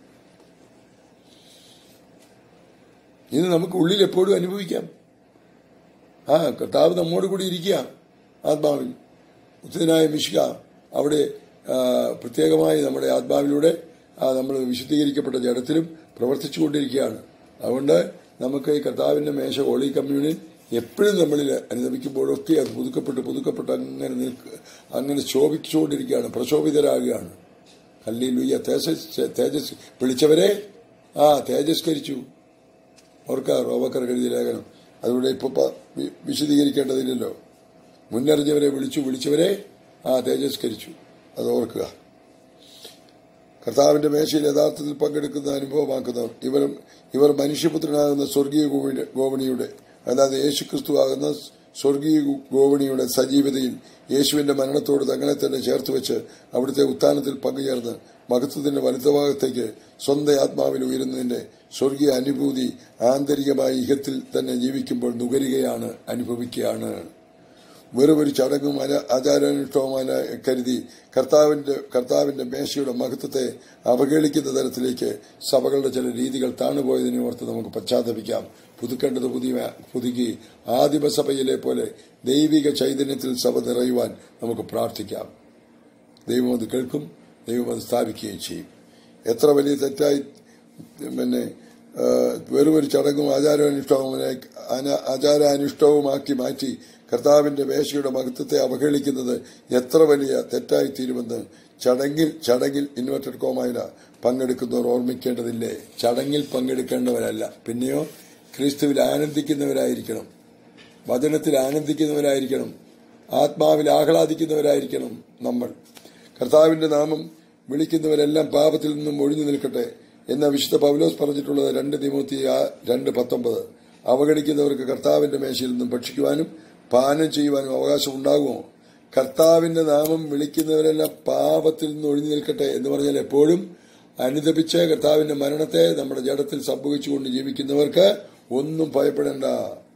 ഇത് നമുക്ക് ഉള്ളിൽ എപ്പോഴും അനുഭവിക്കാം. കർത്താവ് നമ്മോട് കൂടി ഇരിക്കുക ആത്മാവിൽ. ഉത്തരനായ മിശിഹ അവിടെ പ്രത്യേകമായി നമ്മുടെ ആത്മാവിലൂടെ നമ്മൾ വിശുദ്ധീകരിക്കപ്പെട്ട ജഡത്തിലും പ്രവർത്തിച്ചുകൊണ്ടിരിക്കുകയാണ്. അതുകൊണ്ട് നമുക്ക് ഈ കർത്താവിന്റെ മേശ ഹോളി കമ്മ്യൂണിയൻ എപ്പോഴും നമ്മളിൽ അനുദപിക്കുമ്പോഴൊക്കെ അത് പുതുക്കപ്പെട്ട് അങ്ങനെ ശോഭിച്ചുകൊണ്ടിരിക്കുകയാണ്, പ്രശോഭിതരാകുകയാണ്. ഹല്ലേലൂയ. തേജസ് വിളിച്ചവരെ തേജസ്കരിച്ചു. ഓർക്കുക റോമക്കാർക്ക് എഴുതിയ ലേഖനം. അതുകൊണ്ട് ഇപ്പൊ വിശദീകരിക്കേണ്ടതില്ലല്ലോ. മുന്നറിഞ്ഞവരെ വിളിച്ചവരെ തേജസ്കരിച്ചു. അത് ഓർക്കുക. കർത്താവിന്റെ മേശയിൽ യഥാർത്ഥത്തിൽ പങ്കെടുക്കുന്ന അനുഭവമാക്കുന്നവർ ഇവർ മനുഷ്യപുത്രനാകുന്ന സ്വർഗീയ ഗോവണിയുടെ, അതായത് യേശുക്രിസ്തു ആകുന്ന സ്വർഗീയ ഗോവണിയുടെ സജീവതയിൽ യേശുവിന്റെ മരണത്തോട് തങ്ങളെ തന്നെ ചേർത്തുവെച്ച് അവിടുത്തെ ഉത്ഥാനത്തിൽ പങ്കുചേർന്ന് മഹത്വത്തിന്റെ വലതുഭാഗത്തേക്ക് സ്വന്തം ആത്മാവിൽ ഉയരുന്നതിന്റെ സ്വർഗീയ അനുഭൂതി ആന്തരികമായി ഇഹത്തിൽ തന്നെ ജീവിക്കുമ്പോൾ നുകരുകയാണ്, അനുഭവിക്കുകയാണ്. വെറും ഒരു ചടങ്ങും ആചാരാനുഷ്ഠവുമായി കരുതി കർത്താവിന്റെ മേശയുടെ മഹത്വത്തെ അവഹേളിക്കുന്ന തരത്തിലേക്ക് സഭകളുടെ ചില രീതികൾ താണുപോയതിനെ ഓർത്ത് നമുക്ക് പശ്ചാത്തപിക്കാം. പുതുക്കേണ്ടത് പുതുക്കി ആദിമസഭയിലെ പോലെ ദൈവിക ചൈതന്യത്തിൽ സഭ നിറയുവാൻ നമുക്ക് പ്രാർത്ഥിക്കാം. ദൈവം അത് കേൾക്കും, ദൈവം അത് സ്ഥാപിക്കുകയും ചെയ്യും. എത്ര വലിയ തെറ്റായി വെറുമൊരു ചടങ്ങും ആചാരാനുഷ്ഠവുമാക്കി മാറ്റി കർത്താവിന്റെ മേശയുടെ മഹത്വത്തെ അവഹേളിക്കുന്നത് എത്ര വലിയ തെറ്റായിത്തീരുമെന്ന് ചടങ്ങിൽ ഇൻവെർട്ടഡ് കോമയില പങ്കെടുക്കുന്നവർ ഓർമ്മിക്കേണ്ടതില്ലേ. ചടങ്ങിൽ പങ്കെടുക്കേണ്ടവരല്ല, പിന്നെയോ ക്രിസ്തുവിൽ ആനന്ദിക്കുന്നവരായിരിക്കണം, വചനത്തിൽ ആനന്ദിക്കുന്നവരായിരിക്കണം, ആത്മാവിൽ ആഹ്ലാദിക്കുന്നവരായിരിക്കണം നമ്മൾ. കർത്താവിന്റെ നാമം വിളിക്കുന്നവരെല്ലാം പാപത്തിൽ നിന്നും ഒഴിഞ്ഞു നിൽക്കട്ടെ എന്ന വിശുദ്ധ പൗലോസ് പറഞ്ഞിട്ടുള്ളത് 2 തിമോത്തി 2:19. അവഗണിക്കുന്നവർക്ക് കർത്താവിന്റെ മേശയിൽ നിന്നും ഭക്ഷിക്കുവാനും പാനം ചെയ്യുവാനും അവകാശം ഉണ്ടാകുമോ? കർത്താവിന്റെ നാമം വിളിക്കുന്നവരെല്ലാം പാപത്തിൽ നിന്ന് ഒഴിഞ്ഞു നിൽക്കട്ടെ എന്ന് പറഞ്ഞാൽ എപ്പോഴും അനുദപിച്ച് കർത്താവിന്റെ മരണത്തെ നമ്മുടെ ജഡത്തിൽ സംഭവിച്ചുകൊണ്ട് ജീവിക്കുന്നവർക്ക് ഒന്നും ഭയപ്പെടേണ്ട.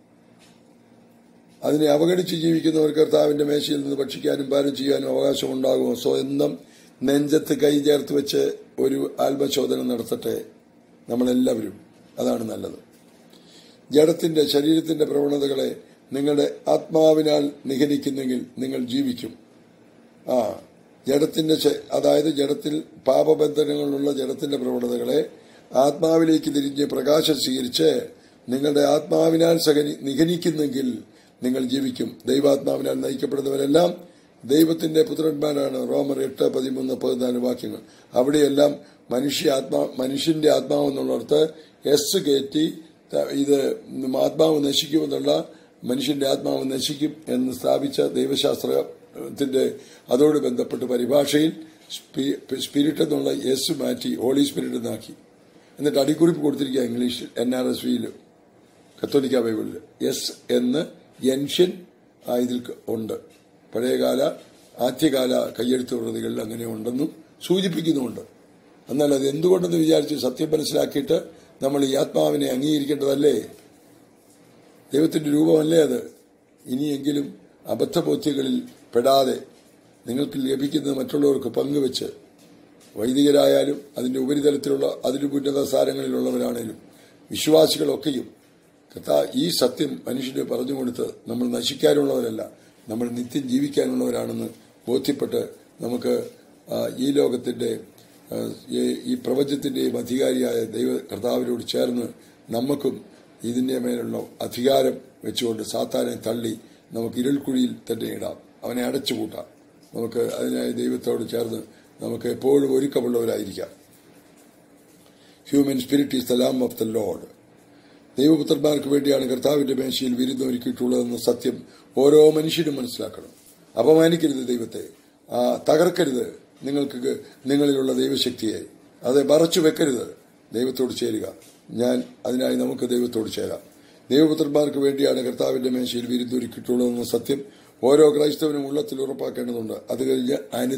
അതിനെ അവഗണിച്ച് ജീവിക്കുന്നവർക്ക് കർത്താവിന്റെ മേശയിൽ നിന്ന് ഭക്ഷിക്കാനും പാനം ചെയ്യാനും അവകാശം ഉണ്ടാകുമോ? സ്വന്തം നെഞ്ചത്ത് കൈ ചേർത്ത് വെച്ച് ഒരു ആത്മശോധന നടത്തട്ടെ നമ്മളെല്ലാവരും. അതാണ് നല്ലത്. ജഡത്തിന്റെ ശരീരത്തിന്റെ പ്രവണതകളെ നിങ്ങളുടെ ആത്മാവിനാൽ നിഹനിക്കുന്നെങ്കിൽ നിങ്ങൾ ജീവിക്കും. ജഡത്തിന്റെ, അതായത് ജഡത്തിൽ പാപബന്ധനങ്ങളുള്ള ജഡത്തിന്റെ പ്രവണതകളെ ആത്മാവിലേക്ക് തിരിഞ്ഞ് പ്രകാശം സ്വീകരിച്ച് നിങ്ങളുടെ ആത്മാവിനാൽ നിഗനിക്കുന്നെങ്കിൽ നിങ്ങൾ ജീവിക്കും. ദൈവാത്മാവിനാൽ നയിക്കപ്പെടുന്നവരെല്ലാം ദൈവത്തിന്റെ പുത്രന്മാരാണ്. റോമർ 8:13-14 വാക്യങ്ങൾ. അവിടെയെല്ലാം മനുഷ്യന്റെ ആത്മാവെന്നുള്ളിടത്ത് എസ് കയറ്റി ഇത് ആത്മാവ് നശിക്കുമെന്നുള്ള മനുഷ്യന്റെ ആത്മാവ് നശിക്കും എന്ന് സ്ഥാപിച്ച ദൈവശാസ്ത്രത്തിന്റെ അതോട് ബന്ധപ്പെട്ട് പരിഭാഷയിൽ സ്പിരിറ്റ് എന്നുള്ള എസ് മാറ്റി ഹോളി സ്പിരിറ്റ് എന്നാക്കി. എന്നിട്ട് അടിക്കുറിപ്പ് കൊടുത്തിരിക്കുക ഇംഗ്ലീഷിൽ NRSVയിൽ കത്തോലിക്ക ബൈബിളിൽ എസ് എന്ന് എൻഷ്യൻ ഇതിൽ ഉണ്ട്. പഴയകാല ആദ്യകാല കയ്യെഴുത്ത് പ്രതികളിൽ അങ്ങനെ ഉണ്ടെന്നും സൂചിപ്പിക്കുന്നുമുണ്ട്. എന്നാൽ അത് എന്തുകൊണ്ടെന്ന് വിചാരിച്ച് സത്യം മനസ്സിലാക്കിയിട്ട് നമ്മൾ ഈ ആത്മാവിനെ അംഗീകരിക്കേണ്ടതല്ലേ? ദൈവത്തിന്റെ രൂപമല്ലേ അത്? ഇനിയെങ്കിലും അബദ്ധബോധ്യങ്ങളിൽ പെടാതെ നിങ്ങൾക്ക് ലഭിക്കുന്നത് മറ്റുള്ളവർക്ക് പങ്കുവെച്ച്, വൈദികരായാലും അതിന്റെ ഉപരിതലത്തിലുള്ള അതിലും ഉന്നത സ്ഥാനങ്ങളിലുള്ളവരാണേലും വിശ്വാസികളൊക്കെയും ഈ സത്യം മനുഷ്യന് പറഞ്ഞുകൊടുത്ത് നമ്മൾ നശിക്കാനുള്ളവരല്ല, നമ്മൾ നിത്യം ജീവിക്കാനുള്ളവരാണെന്ന് ബോധ്യപ്പെട്ട് നമുക്ക് ഈ ലോകത്തിന്റെ ഈ പ്രപഞ്ചത്തിന്റെയും അധികാരിയായ ദൈവ കർത്താവിനോട് ചേർന്ന് നമുക്കും ഇതിന്റെ മേലുള്ള അധികാരം വെച്ചുകൊണ്ട് സാത്താനെ തള്ളി നമുക്ക് ഇരുൾക്കുഴിയിൽ തന്നെ ഇടാം, അവനെ അടച്ചുപൂട്ടാം. നമുക്ക് അതിനായി ദൈവത്തോട് ചേർന്ന് നമുക്ക് എപ്പോഴും ഒരുക്കമുള്ളവരായിരിക്കാം. Human spirit is the lamb of the lord. ദൈവപുത്രന്മാർക്ക് വേണ്ടിയാണ് കർത്താവിന്റെ മേശയിൽ വിരുന്നൊരുക്കിയിട്ടുള്ളതെന്ന സത്യം ഓരോ മനുഷ്യനും മനസ്സിലാക്കണം. അപമാനിക്കരുത് ദൈവത്തെ, തകർക്കരുത് നിങ്ങളിലുള്ള ദൈവശക്തിയെ, അത് മറച്ചു വെക്കരുത്. ദൈവത്തോട് ചേരുക. അതിനായി നമുക്ക് ദൈവത്തോട് ചേരാം. ദൈവപുത്രന്മാർക്ക് വേണ്ടിയാണ് കർത്താവിന്റെ മേശയിൽ വിരുന്നൊരുക്കിയിട്ടുള്ളതെന്ന സത്യം ഓരോ ക്രൈസ്തവനും ഉള്ളത്തിൽ ഉറപ്പാക്കേണ്ടതുണ്ട്. അത് കഴിഞ്ഞ്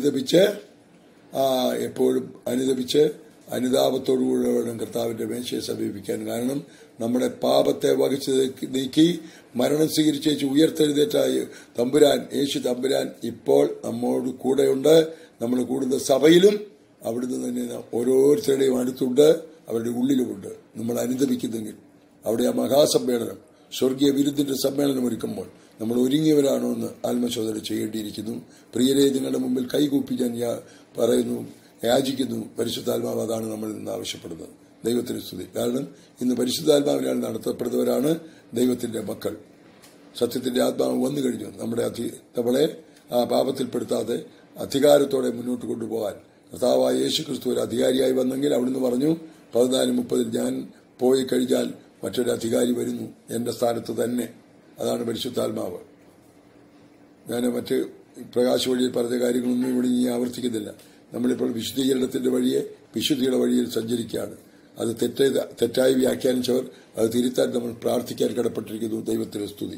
എപ്പോഴും അനുതാപത്തോടുകൂടെ വേണം കർത്താവിന്റെ മേശയെ സമീപിക്കാൻ. കാരണം നമ്മുടെ പാപത്തെ വഹിച്ച് നീക്കി മരണം സ്വീകരിച്ചേച്ച് ഉയർത്തെഴുന്നേറ്റായ യേശു തമ്പുരാൻ ഇപ്പോൾ നമ്മോട് കൂടെയുണ്ട്. നമ്മൾ കൂടുന്ന സഭയിലും അവിടുന്ന് തന്നെ ഓരോരുത്തരുടെയും അടുത്തുണ്ട്, അവരുടെ ഉള്ളിലുമുണ്ട്. നമ്മൾ അനുദപിക്കുന്നെങ്കിൽ അവിടെ ആ മഹാസമ്മേളനം, സ്വർഗീയ വിരുദ്ധിന്റെ സമ്മേളനം ഒരുക്കുമ്പോൾ നമ്മൾ ഒരുങ്ങിയവരാണോ എന്ന് ആത്മശോധന ചെയ്യേണ്ടിയിരിക്കുന്നു. പ്രിയരെ, നിങ്ങളുടെ മുമ്പിൽ കൈകൂപ്പി ഞാൻ പറയുന്നു, യാചിക്കുന്നു. പരിശുദ്ധാത്മാവ് അതാണ് നമ്മളിൽ നിന്ന് ആവശ്യപ്പെടുന്നത്. ദൈവത്തിന് സ്തുതി. കാരണം ഇന്ന് പരിശുദ്ധാത്മാവിനാൽ നടത്തപ്പെടുന്നവരാണ് ദൈവത്തിന്റെ മക്കൾ. സത്യത്തിന്റെ ആത്മാവ് വന്നു കഴിഞ്ഞു നമ്മളെ പാപത്തിൽപ്പെടുത്താതെ അധികാരത്തോടെ മുന്നോട്ട് കൊണ്ടുപോകാൻ കർത്താവായ യേശുക്രിസ്തു ഒരു അധികാരിയായി വന്നെങ്കിൽ അവിടുന്ന് പറഞ്ഞു 14:30 ഞാൻ പോയി കഴിഞ്ഞാൽ മറ്റൊരു അധികാരി വരുന്നു എന്റെ സ്ഥാനത്ത് തന്നെ. അതാണ് പരിശുദ്ധാത്മാവ്. ഞാൻ മറ്റ് പ്രകാശ വഴിയിൽ പറഞ്ഞ കാര്യങ്ങളൊന്നും ഇവിടെ ഇനി ആവർത്തിക്കുന്നില്ല. നമ്മളിപ്പോൾ വിശുദ്ധീകരണത്തിന്റെ വഴിയെ വിശുദ്ധിയുടെ വഴിയിൽ സഞ്ചരിക്കുകയാണ്. അത് തെറ്റായി വ്യാഖ്യാനിച്ചവർ അത് തിരുത്താൻ നമ്മൾ പ്രാർത്ഥിക്കാൻ കടപ്പെട്ടിരിക്കുന്നു. ദൈവത്തിന് സ്തുതി.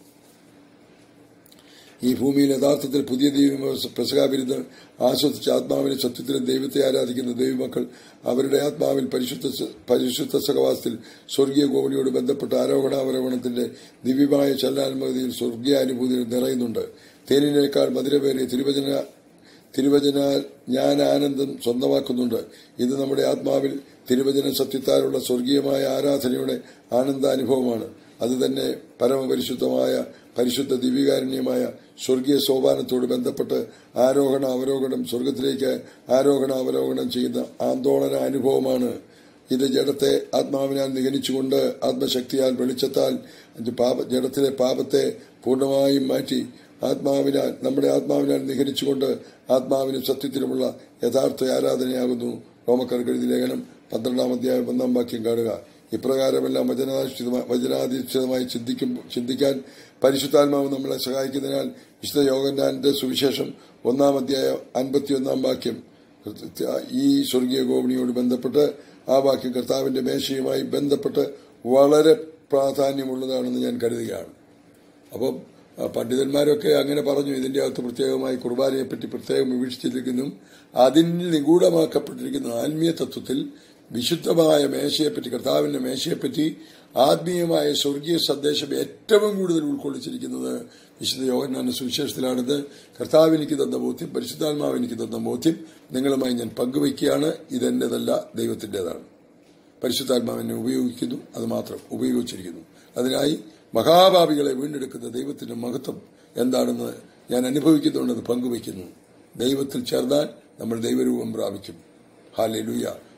ഈ ഭൂമിയിൽ യഥാർത്ഥത്തിൽ പുതിയ പെസഹാവിരുന്ന് ആസ്വദിച്ച ആത്മാവിനെ സത്യത്തിലും ദൈവത്തെ ആരാധിക്കുന്ന ദൈവമക്കൾ അവരുടെ ആത്മാവിൽ പരിശുദ്ധ സഹവാസത്തിൽ സ്വർഗീയ ഗോവണിയോട് ബന്ധപ്പെട്ട ആരോഹണാവരോഹണത്തിന്റെ ദിവ്യമായ ചലനാത്മകതയിൽ സ്വർഗീയാനുഭൂതിയിൽ നിറയുന്നുണ്ട്. തേനിനേക്കാൾ മധുരമേറിയ തിരുവചനാൽ ഞാൻ ആനന്ദം സ്വന്തമാക്കുന്നുണ്ട്. ഇത് നമ്മുടെ ആത്മാവിൽ തിരുവചന സത്യത്താലുള്ള സ്വർഗീയമായ ആരാധനയുടെ ആനന്ദാനുഭവമാണ്. അതുതന്നെ പരമപരിശുദ്ധമായ പരിശുദ്ധ ദിവ്യകാരുണ്യമായ സ്വർഗീയ സോപാനത്തോട് ബന്ധപ്പെട്ട് അവരോഹണം സ്വർഗത്തിലേക്ക് അവരോഹണം ചെയ്യുന്ന ആന്തോളന അനുഭവമാണ്. ഇത് ജഡത്തെ ആത്മാവിനാൽ നിഗനിച്ചുകൊണ്ട് ആത്മശക്തിയാൽ വെളിച്ചത്താൽ ജഡത്തിലെ പാപത്തെ പൂർണ്ണമായും മാറ്റി നമ്മുടെ ആത്മാവിനാൽ നിഗനിച്ചുകൊണ്ട് ആത്മാവിനും സത്യത്തിലുമുള്ള യഥാർത്ഥ ആരാധനയാകുന്നു. റോമക്കാർക്ക് എഴുതിയ ലേഖനം 12-ാം അധ്യായം 1-ാം വാക്യം കാണുക. ഇപ്രകാരമെല്ലാം വചനാധിഷ്ഠിതമായി ചിന്തിക്കാൻ പരിശുദ്ധാത്മാവ് നമ്മളെ സഹായിക്കുന്നതിനാൽ വിശുദ്ധ യോഹന്നാന്റെ സുവിശേഷം 1-ാം അധ്യായം 51-ാം വാക്യം ഈ സ്വർഗീയ ഗോവണിയോട് ബന്ധപ്പെട്ട് ആ വാക്യം കർത്താവിന്റെ മേശയുമായി ബന്ധപ്പെട്ട് വളരെ പ്രാധാന്യമുള്ളതാണെന്ന് ഞാൻ കരുതുകയാണ്. അപ്പം പണ്ഡിതന്മാരൊക്കെ അങ്ങനെ പറഞ്ഞു. ഇതിന്റെ അകത്ത് പ്രത്യേകമായി കുർബാനയെപ്പറ്റി പ്രത്യേകം വിവക്ഷിച്ചിരിക്കുന്നു. അതിൽ നിഗൂഢമാക്കപ്പെട്ടിരിക്കുന്ന ആത്മീയ തത്വത്തിൽ വിശുദ്ധമായ മേശയെപ്പറ്റി, കർത്താവിന്റെ മേശയെപ്പറ്റി ആത്മീയമായ സ്വർഗീയ സന്ദേശം ഏറ്റവും കൂടുതൽ ഉൾക്കൊള്ളിച്ചിരിക്കുന്നത് വിശുദ്ധ യോഹന്നാന്റെ സുവിശേഷത്തിലാണിത്. കർത്താവ് എനിക്ക് തന്ന ബോധ്യം, പരിശുദ്ധാത്മാവ് എനിക്ക് തന്ന ബോധ്യം നിങ്ങളുമായി ഞാൻ പങ്കുവയ്ക്കുകയാണ്. ഇതെന്റേതല്ല, ദൈവത്തിന്റേതാണ്. പരിശുദ്ധാത്മാവിനെ ഉപയോഗിക്കുന്നു, അത് മാത്രം ഉപയോഗിച്ചിരിക്കുന്നു. അതിനായി മഹാഭാവികളെ വീണ്ടെടുക്കുന്ന ദൈവത്തിന്റെ മഹത്വം എന്താണെന്ന് ഞാൻ അനുഭവിക്കുന്നുണ്ടെന്ന് പങ്കുവയ്ക്കുന്നു. ദൈവത്തിൽ ചേർന്നാൽ നമ്മൾ ദൈവരൂപം പ്രാപിക്കും. ഹല്ലേലൂയ.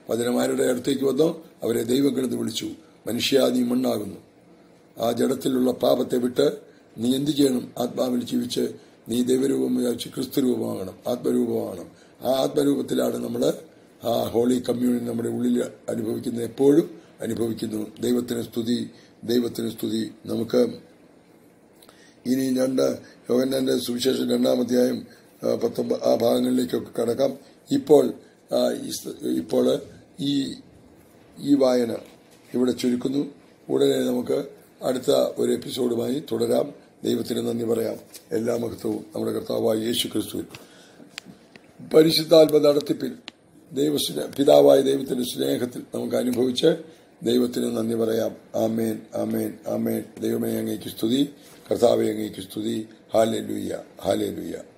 വചനമാരുടെ അടുത്തേക്ക് വന്നോ അവരെ ദൈവങ്ങളെന്ന് വിളിച്ചു. മനുഷ്യ നീ മണ്ണാകുന്നു. ആ ജഡത്തിലുള്ള പാപത്തെ വിട്ട് നീ എന്ത് ചെയ്യണം? ആത്മാവിൽ ജീവിച്ച് നീ ദൈവരൂപം വിചാരിച്ച് ക്രിസ്തു രൂപമാകണം, ആത്മരൂപമാകണം. ആ ആത്മരൂപത്തിലാണ് നമ്മൾ ആ ഹോളി കമ്മ്യൂണിയൻ നമ്മുടെ ഉള്ളിൽ അനുഭവിക്കുന്നത്, എപ്പോഴും അനുഭവിക്കുന്നു. ദൈവത്തിന് സ്തുതി, ദൈവത്തിന് സ്തുതി. നമുക്ക് ഇനി യോഹന്നാന്റെ സുവിശേഷം 2-ാം അധ്യായം 19 ആ ഭാഗങ്ങളിലേക്കൊക്കെ കടക്കാം. ഇപ്പോൾ ഈ വായന ഇവിടെ ചുരുക്കുന്നു. ഉടനെ നമുക്ക് അടുത്ത ഒരു എപ്പിസോഡുമായി തുടരാം. ദൈവത്തിന് നന്ദി പറയാം. എല്ലാ മഹത്വവും നമ്മുടെ കർത്താവായ യേശു ക്രിസ്തുവിൽ. പരിശുദ്ധാത്മ നടത്തിപ്പിൽ പിതാവായ ദൈവത്തിന്റെ സ്നേഹത്തിൽ നമുക്ക് അനുഭവിച്ച് ദൈവത്തിന് നന്ദി പറയാം. ആമേൻ, ആമേൻ, ആമേൻ. ദൈവമേ അങ്ങേക്ക് സ്തുതി, കർത്താവേ അങ്ങേക്ക് സ്തുതി. Hallelujah, hallelujah.